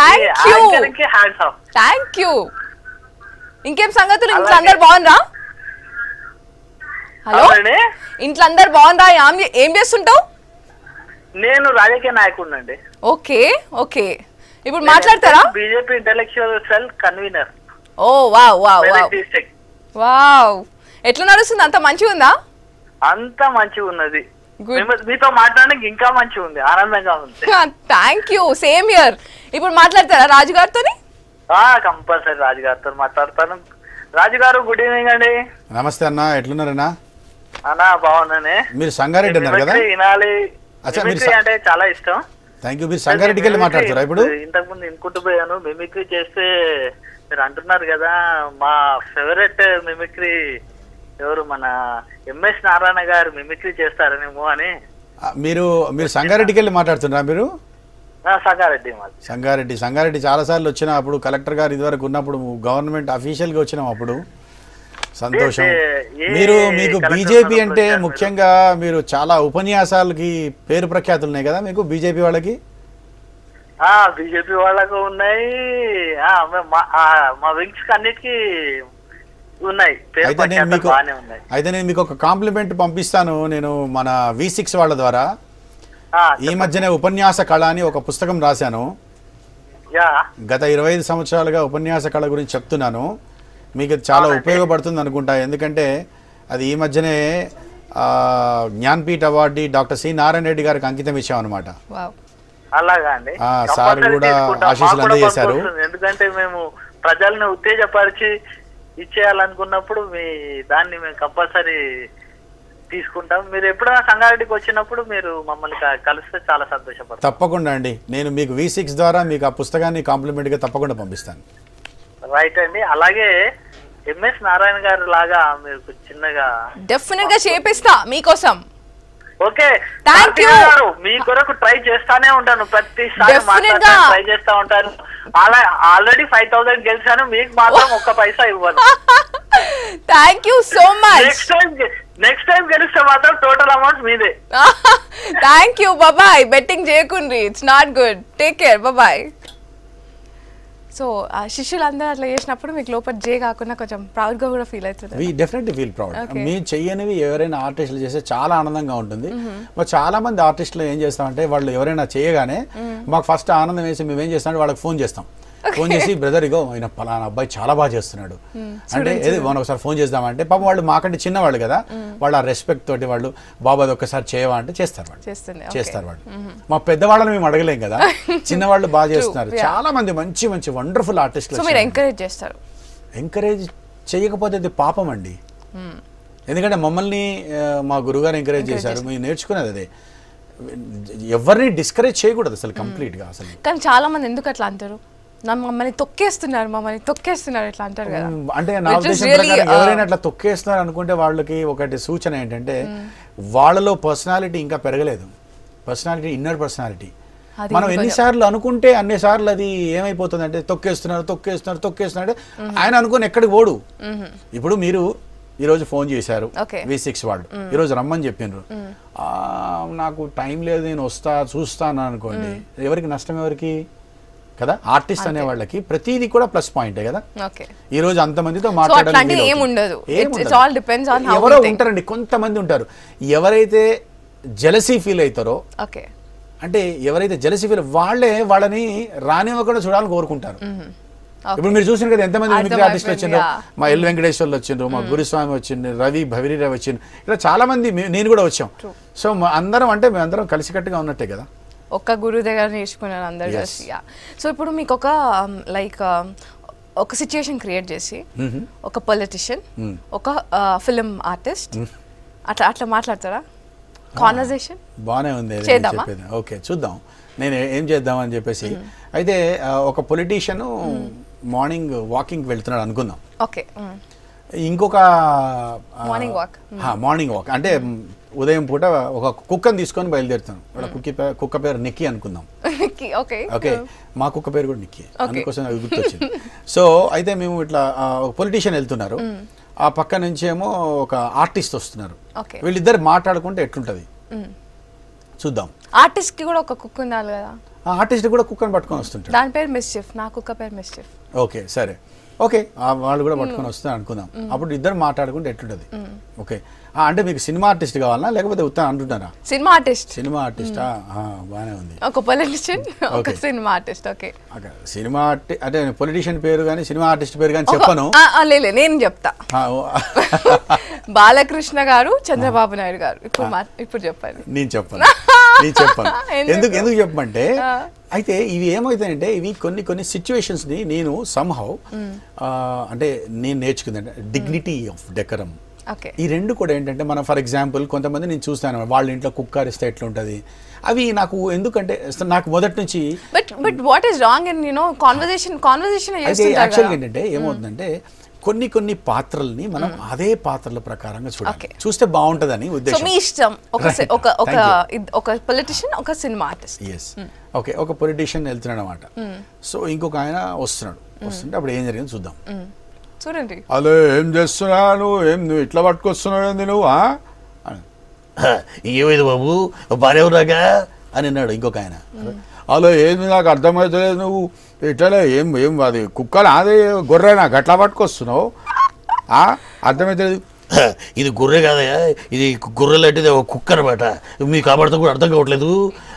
Thank you. ఇంకేం సంగతులు? ఇంట్లో అందరు బాగుందా? హలో, ఇంట్లో అందరు బాగుందా? ఏం చేస్తుంటావు? నేను రాజకీయ నాయకుడిని అండి. ఓకే, ఇప్పుడు మాట్లాడతారా? BJP intellectual cell convener. Oh wow wow wow. ఎట్లా నడుస్తుంది? అంత మంచిగా ఉందా? అంత మంచిగా ఉన్నది. మీతో మాట్లాడడానికి ఇంకా మంచిగా ఉంది, ఆనందంగా ఉంది. Thank you, same here. ఇప్పుడు మాట్లాడతారా రాజు గారితో? కంపల్సరీ రాజు గారితో మాట్లాడతాను. రాజు గారు, గుడ్ ఈవినింగ్ అండి. నమస్తే అన్న, ఎట్లున్నారన్నా? అన్నా బాగున్నానే. మీరు సంగారెడ్డి అన్నారు కదా? వినాలి అంటే చాలా ఇష్టం. Thank you. మీరు సంగారెడ్డికి వెళ్ళి మాట్లాడతారా? ఇప్పుడు ఇంతకు ముందు ఇన్కుంటూ పోయాను. మిమిక్రీ చేస్తే మీరు అంటున్నారు కదా, మా ఫేవరెట్ మిమిక్రీ ఎవరు, మన ఎంఎస్ నారాయణ గారు మిమిక్రీ చేస్తారనేమో అని. మీరు సంగారెడ్డికి వెళ్ళి మాట్లాడుతున్నారా? మీరు సంగారెడ్డి చాలా సార్లు వచ్చినా, అప్పుడు కలెక్టర్ గారు ఇదివరకు ఉన్నప్పుడు గవర్నమెంట్ అఫీషియల్ గా వచ్చినాం, అప్పుడు సంతోషం. మీకు బీజేపీ అంటే ముఖ్యంగా మీరు చాలా ఉపన్యాసాలకి పేరు ప్రఖ్యాతులు ఉన్నాయి కదా మీకు బీజేపీ వాళ్ళకి? బీజేపీ వాళ్ళకు ఉన్నాయి, మా వింగ్స్ అన్నిటికీ ఉన్నాయి. అయితే నేను మీకు ఒక కాంప్లిమెంట్ పంపిస్తాను. నేను మన V6 వాళ్ళ ద్వారా ఈ మధ్యనే ఉపన్యాస కళ అని ఒక పుస్తకం రాశాను. గత 25 సంవత్సరాలుగా ఉపన్యాస కళ గురించి చెప్తున్నాను. మీకు చాలా ఉపయోగపడుతుంది అనుకుంటా. ఎందుకంటే అది ఈ మధ్యనే Jnanpith award doctor C Narayana Reddy గారికి అంకితం ఇచ్చాం అనమాట. అలాగా అండి. సార్ కూడా ఆశీస్సులు అందజేశారు. ఎందుకంటే మేము ప్రజల్ని ఉత్తేజపరిచి ఇచ్చేయాలనుకున్నప్పుడు మీ దాన్ని మేము కంపల్సరీ తీసుకుంటాం. మీరు ఎప్పుడైనా సంగారెడ్డికి వచ్చినప్పుడు మీరు మమ్మల్ని కలిస్తే చాలా సంతోషపడతాం. తప్పకుండా అండి, నేను మీకు V6 ద్వారా మీకు ఆ పుస్తకాన్ని కాంప్లిమెంట్గా తప్పకుండా పంపిస్తాను. రైట్ అండి. అలాగే MS నారాయణ గారు లాగా మీరు చిన్నగా డెఫినెట్ గా చేపిస్తా మీకోసం. ఓకే, మీ కొరకు ట్రై చేస్తానే ఉంటాను, ప్రతిసారి ట్రై చేస్తా ఉంటాను. ఆల్రెడీ 5,000 గెలిచాను, మీకు మాత్రం ఒక్క పైసా ఇవ్వను. Thank you so much. Next time గెలిస్తే మాత్రం టోటల్ అమౌంట్ మీదే. Thank you, bye. బెట్టింగ్ చేయకుండ్రి, it's not good. Take care, bye. So శిష్యులందరూ అట్లా చేసినప్పుడు మీకు లోపల జే కాకుండా కొంచెం ప్రౌడ్గా కూడా ఫీల్ అవుతుంది. We definitely feel proud. మీ చెయ్యనివి ఎవరైనా ఆర్టిస్టులు చేస్తే చాలా ఆనందంగా ఉంటుంది. మరి చాలా మంది ఆర్టిస్టులు ఏం చేస్తామంటే వాళ్ళు ఎవరైనా చేయగానే మాకు ఫస్ట్ ఆనందం వేసి మేము ఏం చేస్తామంటే వాళ్ళకి ఫోన్ చేస్తాం. ఫోన్ చేసి బ్రదర్ ఇగో ఆయన పలానా అబ్బాయి చాలా బాగా చేస్తున్నాడు అంటే ఏది మనం ఒకసారి ఫోన్ చేద్దామంటే పాపం వాళ్ళు మాకంటే చిన్నవాళ్ళు కదా, వాళ్ళు ఆ రెస్పెక్ట్ తోటి వాళ్ళు బాబు అది ఒక్కసారి చేయవా అంటే చేస్తారు వాళ్ళు. మా పెద్దవాళ్ళని మేము అడగలేం కదా, చిన్నవాళ్ళు బాగా చేస్తున్నారు. చాలా మంది మంచి మంచి వండర్ఫుల్ ఆర్టిస్టులు ఎంకరేజ్ చేస్తారు. ఎంకరేజ్ చేయకపోతే అది పాపం అండి. ఎందుకంటే మమ్మల్ని మా గురుగారు ఎంకరేజ్ చేశారు, మేము నేర్చుకునేది అదే. ఎవరిని డిస్కరేజ్ చేయకూడదు అసలు కంప్లీట్గా. అసలు కానీ చాలా మంది ఎందుకు అట్లా అంటారు, మమ్మల్ని తొక్కేస్తున్నారు ఇట్లా అంటారు కదా. అంటే నా ఉద్దేశం ప్రకారం ఎవరైనా అట్లా తొక్కేస్తున్నారు అనుకుంటే వాళ్ళకి ఒకటి సూచన ఏంటంటే వాళ్ళలో పర్సనాలిటీ ఇంకా పెరగలేదు. Personality, inner personality. మనం ఎన్నిసార్లు అనుకుంటే అన్నిసార్లు అది ఏమైపోతుంది అంటే తొక్కేస్తున్నారు. ఆయన అనుకుని ఎక్కడికి పోడు. ఇప్పుడు మీరు ఈరోజు ఫోన్ చేశారు V6 వాళ్ళు, ఈరోజు రమ్మని చెప్పిండ్రు, నాకు టైం లేదు నేను చూస్తాను అనుకోండి, ఎవరికి నష్టం? ఎవరికి కదా, ఆర్టిస్ట్ అనే వాళ్ళకి ప్రతిదీ కూడా ప్లస్ పాయింటే కదా. ఈ రోజు అంతమందితో మాట్లాడాలి ఎవరో ఉంటారండి, కొంతమంది ఉంటారు ఎవరైతే జెలసీ ఫీల్ అవుతారో, అంటే ఎవరైతే జెలసీ ఫీల్ వాళ్ళని రానివ్వకుండా చూడాలని కోరుకుంటారు. ఇప్పుడు మీరు చూసిన కదా ఎంతమంది మిమిక్రీ ఆర్టిస్టులు వచ్చిండ్రు, మా ఎల్ వెంకటేశ్వర్లు వచ్చిండ్రు, మా గురుస్వామి వచ్చిండ్రు, భవిరీరావు వచ్చిండ్రు, ఇలా చాలా మంది, నేను కూడా వచ్చాం. సో అందరం అంటే మేమందరం కలిసికట్టుగా ఉన్నట్టే కదా, ఒక్క గురువు దగ్గర నేర్చుకున్నాను అందరు కలిసి. సో ఇప్పుడు మీకు ఒక లైక్ ఒక సిచ్యుయేషన్ క్రియేట్ చేసి ఒక పొలిటిషియన్, ఒక ఫిలిం ఆర్టిస్ట్ అట్లా మాట్లాడతారా? కాన్వర్సేషన్ బాగానే ఉంది, చెప్పేది. ఓకే, చూద్దాం నేను ఏం చేద్దామని చెప్పేసి. అయితే ఒక పొలిటీషియన్ మార్నింగ్ వాకింగ్ వెళ్తున్నాడు అనుకుందాం. ఓకే, ఇంకొక మార్నింగ్ వాక్ అంటే ఉదయం పూట ఒక కుక్కని తీసుకొని బయలుదేరుతాను. కుక్క పేరు నిక్కీ అనుకుందాం. ఓకే, మా కుక్క పేరు కూడా నిక్కీ, అందుకోసం అది గుర్తొచ్చింది. సో అయితే మేము ఇట్లా పొలిటీషియన్ వెళ్తున్నారు, ఆ పక్క నుంచి ఏమో ఒక ఆర్టిస్ట్ వస్తున్నారు. వీళ్ళిద్దరు మాట్లాడుకుంటే ఎట్లుంటది చూద్దాం. ఆర్టిస్ట్ కి కూడా ఒక కుక్క ఉండాలి కదా, ఆర్టిస్ట్ కూడా కుక్కని పట్టుకొని వస్తుంటారు. దాని పేరు మిస్చిఫ్, నా కుక్క పేరు మిస్చిఫ్. ఓకే సరే, ఓకే వాళ్ళు కూడా పట్టుకొని వస్తున్నారు అనుకుందాం. అప్పుడు ఇద్దరు మాట్లాడుకుంటే ఎట్లుంటది? ఓకే, అంటే మీకు సినిమా ఆర్టిస్ట్ కావాలా లేకపోతే ఉత్తా అంటున్నారా? సినిమా ఆర్టిస్టా? బాగానే ఉంది. ఒక పొలిటీషియన్, ఒక సినిమా ఆర్టిస్ట్. ఓకే, సినిమా అంటే పొలిటీషియన్ పేరు కానీ సినిమా ఆర్టిస్ట్ పేరు కానీ చెప్పను. లేదు నేను చెప్తా. బాలకృష్ణ గారు, చంద్రబాబు నాయుడు గారు. ఇప్పుడు చెప్పండి. నేను చెప్పను. ఎందుకు చెప్పమంటే అయితే ఇవి ఏమవుతాయంటే ఇవి కొన్ని సిచ్యువేషన్స్ ని నేను సమ్హౌ అంటే నేను నేర్చుకుందంటే డిగ్నిటీ ఆఫ్ డెకరం. ఈ రెండు కూడా ఏంటంటే మనం ఫర్ ఎగ్జాంపుల్ కొంతమంది నేను చూస్తాను వాళ్ళ ఇంట్లో కుక్క అరిస్తే ఎట్లుంటది, అవి నాకు ఎందుకంటే నాకు మొదటి నుంచి but what is wrong in you know conversation యాక్చువల్గా ఏంటంటే ఏమవుతుందంటే కొన్ని పాత్రల్ని మనం అదే పాత్రల ప్రకారంగా చూడాలి, చూస్తే బాగుంటదని ఉద్దేశం. మీ ఇష్టం. ఒక పొలిటీషియన్, ఒక సినిమా ఆర్టిస్ట్. ఓకే, ఒక పొలిటీషియన్ వెళ్తున్నాడు అనమాట. సో ఇంకొక ఆయన వస్తుంటే అప్పుడు ఏం జరిగింది చూద్దాం. చూడండి. అదే ఏం చేస్తున్నాను, నువ్వు ఇట్లా పట్టుకొస్తున్నావు ఏంది నువ్వు ఏమైంది బాబు బాగా అని అన్నాడు ఇంకొక ఆయన. అలా ఏంది నాకు అర్థమవుతలేదు, నువ్వు ఇట్లా ఏం అది కుక్కలు అదే గొర్రె నాకు అట్లా పట్టుకొస్తున్నావు అర్థమవుతలేదు. ఇది గొర్రె కాదయా, ఇది గొర్రె లాంటిది కుక్క అనమాట, మీకు కాబట్టి కూడా అర్థం కావట్లేదు.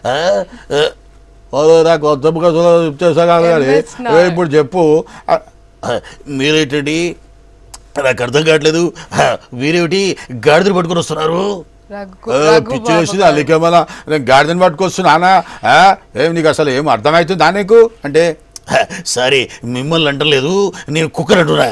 నాకు అర్థంగా చేసా కాదు కానీ ఇప్పుడు చెప్పు. మీరేంటండి నాకు అర్థం కావట్లేదు, మీరేమిటి గాడిదలు పట్టుకొని వస్తున్నారు? పిచ్చి వేసింది అందుకే మళ్ళా నేను గాడిదని పట్టుకొస్తున్నానా ఏం నీకు అసలు ఏం అర్థమవుతుందా నీకు అంటే సారీ మిమ్మల్ని అంటలేదు నేను కుక్కర్ అంటున్నా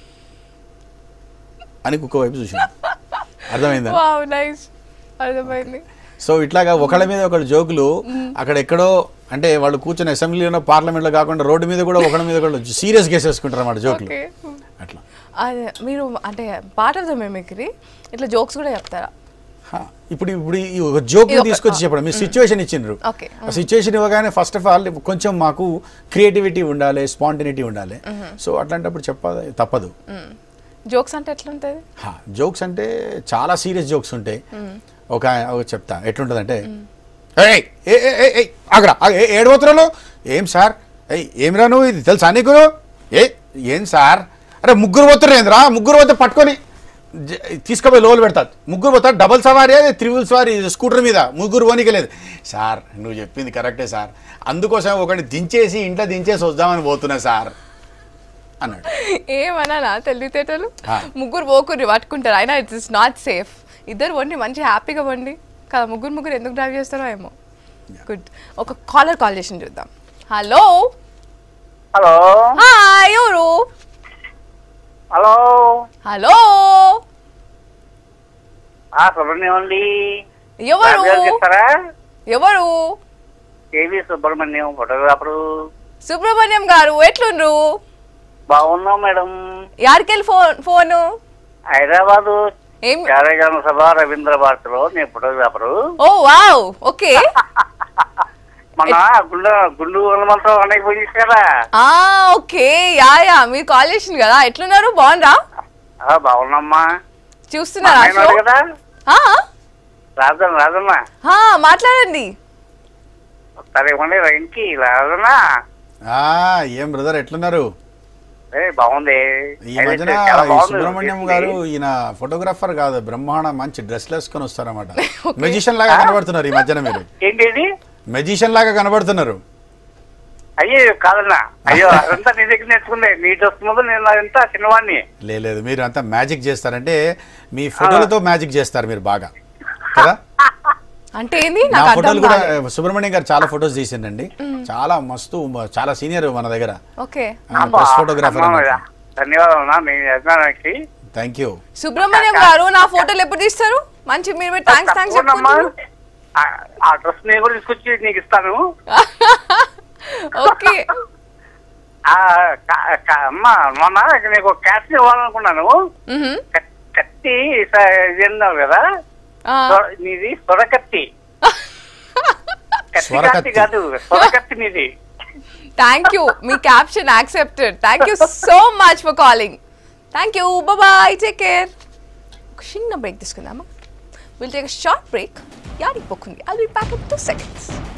అని కుక్క వైపు చూసాను. అర్థమైందా? అర్థమైంది. సో ఇట్లాగా ఒకళ్ళ మీద ఒకళ్ళు జోకులు అక్కడ ఎక్కడో అంటే వాళ్ళు కూర్చొని అసెంబ్లీలో పార్లమెంట్లో కాకుండా రోడ్డు మీద కూడా ఒకళ్ళ మీద ఒకళ్ళు సీరియస్ కేసేసుకుంటారు అన్నమాట జోకులు అట్లా. అదే మీరు అంటే పార్ట్ ఆఫ్ ద మిమిక్రీ ఇట్లా జోక్స్ కూడా చెప్తారా? ఇప్పుడు ఈ ఒక జోక్ తీసుకొచ్చి చెప్పడం మీరు సిచ్యువేషన్ ఇచ్చిండ్రు. ఆ సిచ్యువేషన్ ఇవ్వగానే ఫస్ట్ ఆఫ్ ఆల్ కొంచెం మాకు క్రియేటివిటీ ఉండాలి, స్పాంటినిటీ ఉండాలి. సో అట్లాంటప్పుడు చెప్పాలి తప్పదు. జోక్స్ అంటే ఎట్లా ఉంటుంది? జోక్స్ అంటే చాలా సీరియస్ జోక్స్ ఉంటాయి. ఒక చెప్తా ఎట్లుంటుంది అంటే ఆగరా ఏడవతరాలు ఏం సార్ ఏమిరా నువ్వు ఇది తెలుసా నీకు ఏం సార్ అరే ముగ్గురు పోతుర్రేంద్రా ముగ్గురు పోతే పట్టుకొని తీసుకుపోయి లోలు పెడతారు. ముగ్గురు పోతారు డబల్ సవారీ త్రిబుల్ సవారీ స్కూటర్ మీద ముగ్గురు పోనీకలేదు. సార్ నువ్వు చెప్పింది కరెక్టే సార్ అందుకోసం ఒకటి దించేసి ఇంట్లో దించేసి వద్దామని పోతున్నా సార్ అన్నాడు. ఏమన్నా తెలివితేటలు ముగ్గురు పోకుర్రి పట్టుకుంటారు అయినా ఇట్స్ నాట్ సేఫ్. ఇద్దరు వండి మంచి హ్యాపీగా వండి కదా ముగ్గురు ఎందుకు డ్రైవ్ చేస్తారో ఏమో. గుడ్. ఒక కాల్ చేసి చూద్దాం. హలో హలో హాయ్ ఎవరు? హలో హలో సుబ్రహ్మణ్యం అండి. ఎవరు ఎవరు? KV Subrahmanyam photographer. సుబ్రహ్మణ్యం గారు ఎట్లుండ్రు? బాగున్నాం మేడం. యాడికెళ్ళి ఫోను? హైదరాబాదు కార్యక్రమ సభ రవీంద్ర భారతిలో నేను ఫోటోగ్రాఫరు. ఓ వావ్ ఓకే. మన గుండు హనుమంతరావు అన్నయ్య పోయి తీసుకురా. ఓకే యా మీరు కాల్ చేసింది కదా ఎట్లున్నారు బాగుండ్రా? బాగున్నామ్మా. చూస్తున్నారా కదా రాజన్న మాట్లాడండి. సరే ఇవ్వండి రైన్కి రాజన్నా. ఏం బ్రదర్ ఎట్లున్నారు? బాగుంది. ఈ మధ్యన సుబ్రహ్మణ్యం గారు ఈయన ఫోటోగ్రాఫర్ కాదు బ్రహ్మాండ మంచి డ్రెస్లు వేసుకొని వస్తారన్నమాట. మెజిషియన్ లాగా కనబడుతున్నారు ఈ మధ్యన. మీరు ఏంటి మెజిషియన్ లాగా కనబడుతున్నారు. అయ్యో కాదన్నా అయ్యో అదంతా నీ దగ్గర నేర్చుకుందే నీ డ్రెస్ ముందు నేను అంతా చిన్నవాడిని. లేదు మీరు అంతా మ్యాజిక్ చేస్తారంటే మీ ఫోటోలతో మ్యాజిక్ చేస్తారు మీరు బాగా కదా. అంటే ఏంది నా ఫోటోలు కూడా సుబ్రహ్మణ్యం గారు చాలా ఫోటోస్ తీసిండండి. చాలా మస్తు చాలా సీనియర్ మన దగ్గర ప్రెస్ ఫోటోగ్రాఫర్. ధన్యవాదాలు. Thank you. సుబ్రహ్మణ్యం గారు నా ఫోటోలు ఎప్పుడు తీస్తారు? మంచి మీరు థ్యాంక్స్ ఆ డ్రెస్ నేను కూడా తీసుకొచ్చి నీకు ఇస్తాను. ఓకే అమ్మా మొన్న నీకు క్యాష్ ఇవ్వాలనుకున్నాను. కత్తి ఇది అన్నావు కదా నీది సొరకత్తి. కత్తి కాదు సొరకత్తి నీది. థ్యాంక్ యూ మీ caption accepted. Thank you so much for calling. Thank you bye take care. ఒక చిన్న బ్రేక్ తీసుకుందామా? Will take a short break. యాడికి పోకుంది. I'll be back in 2 seconds.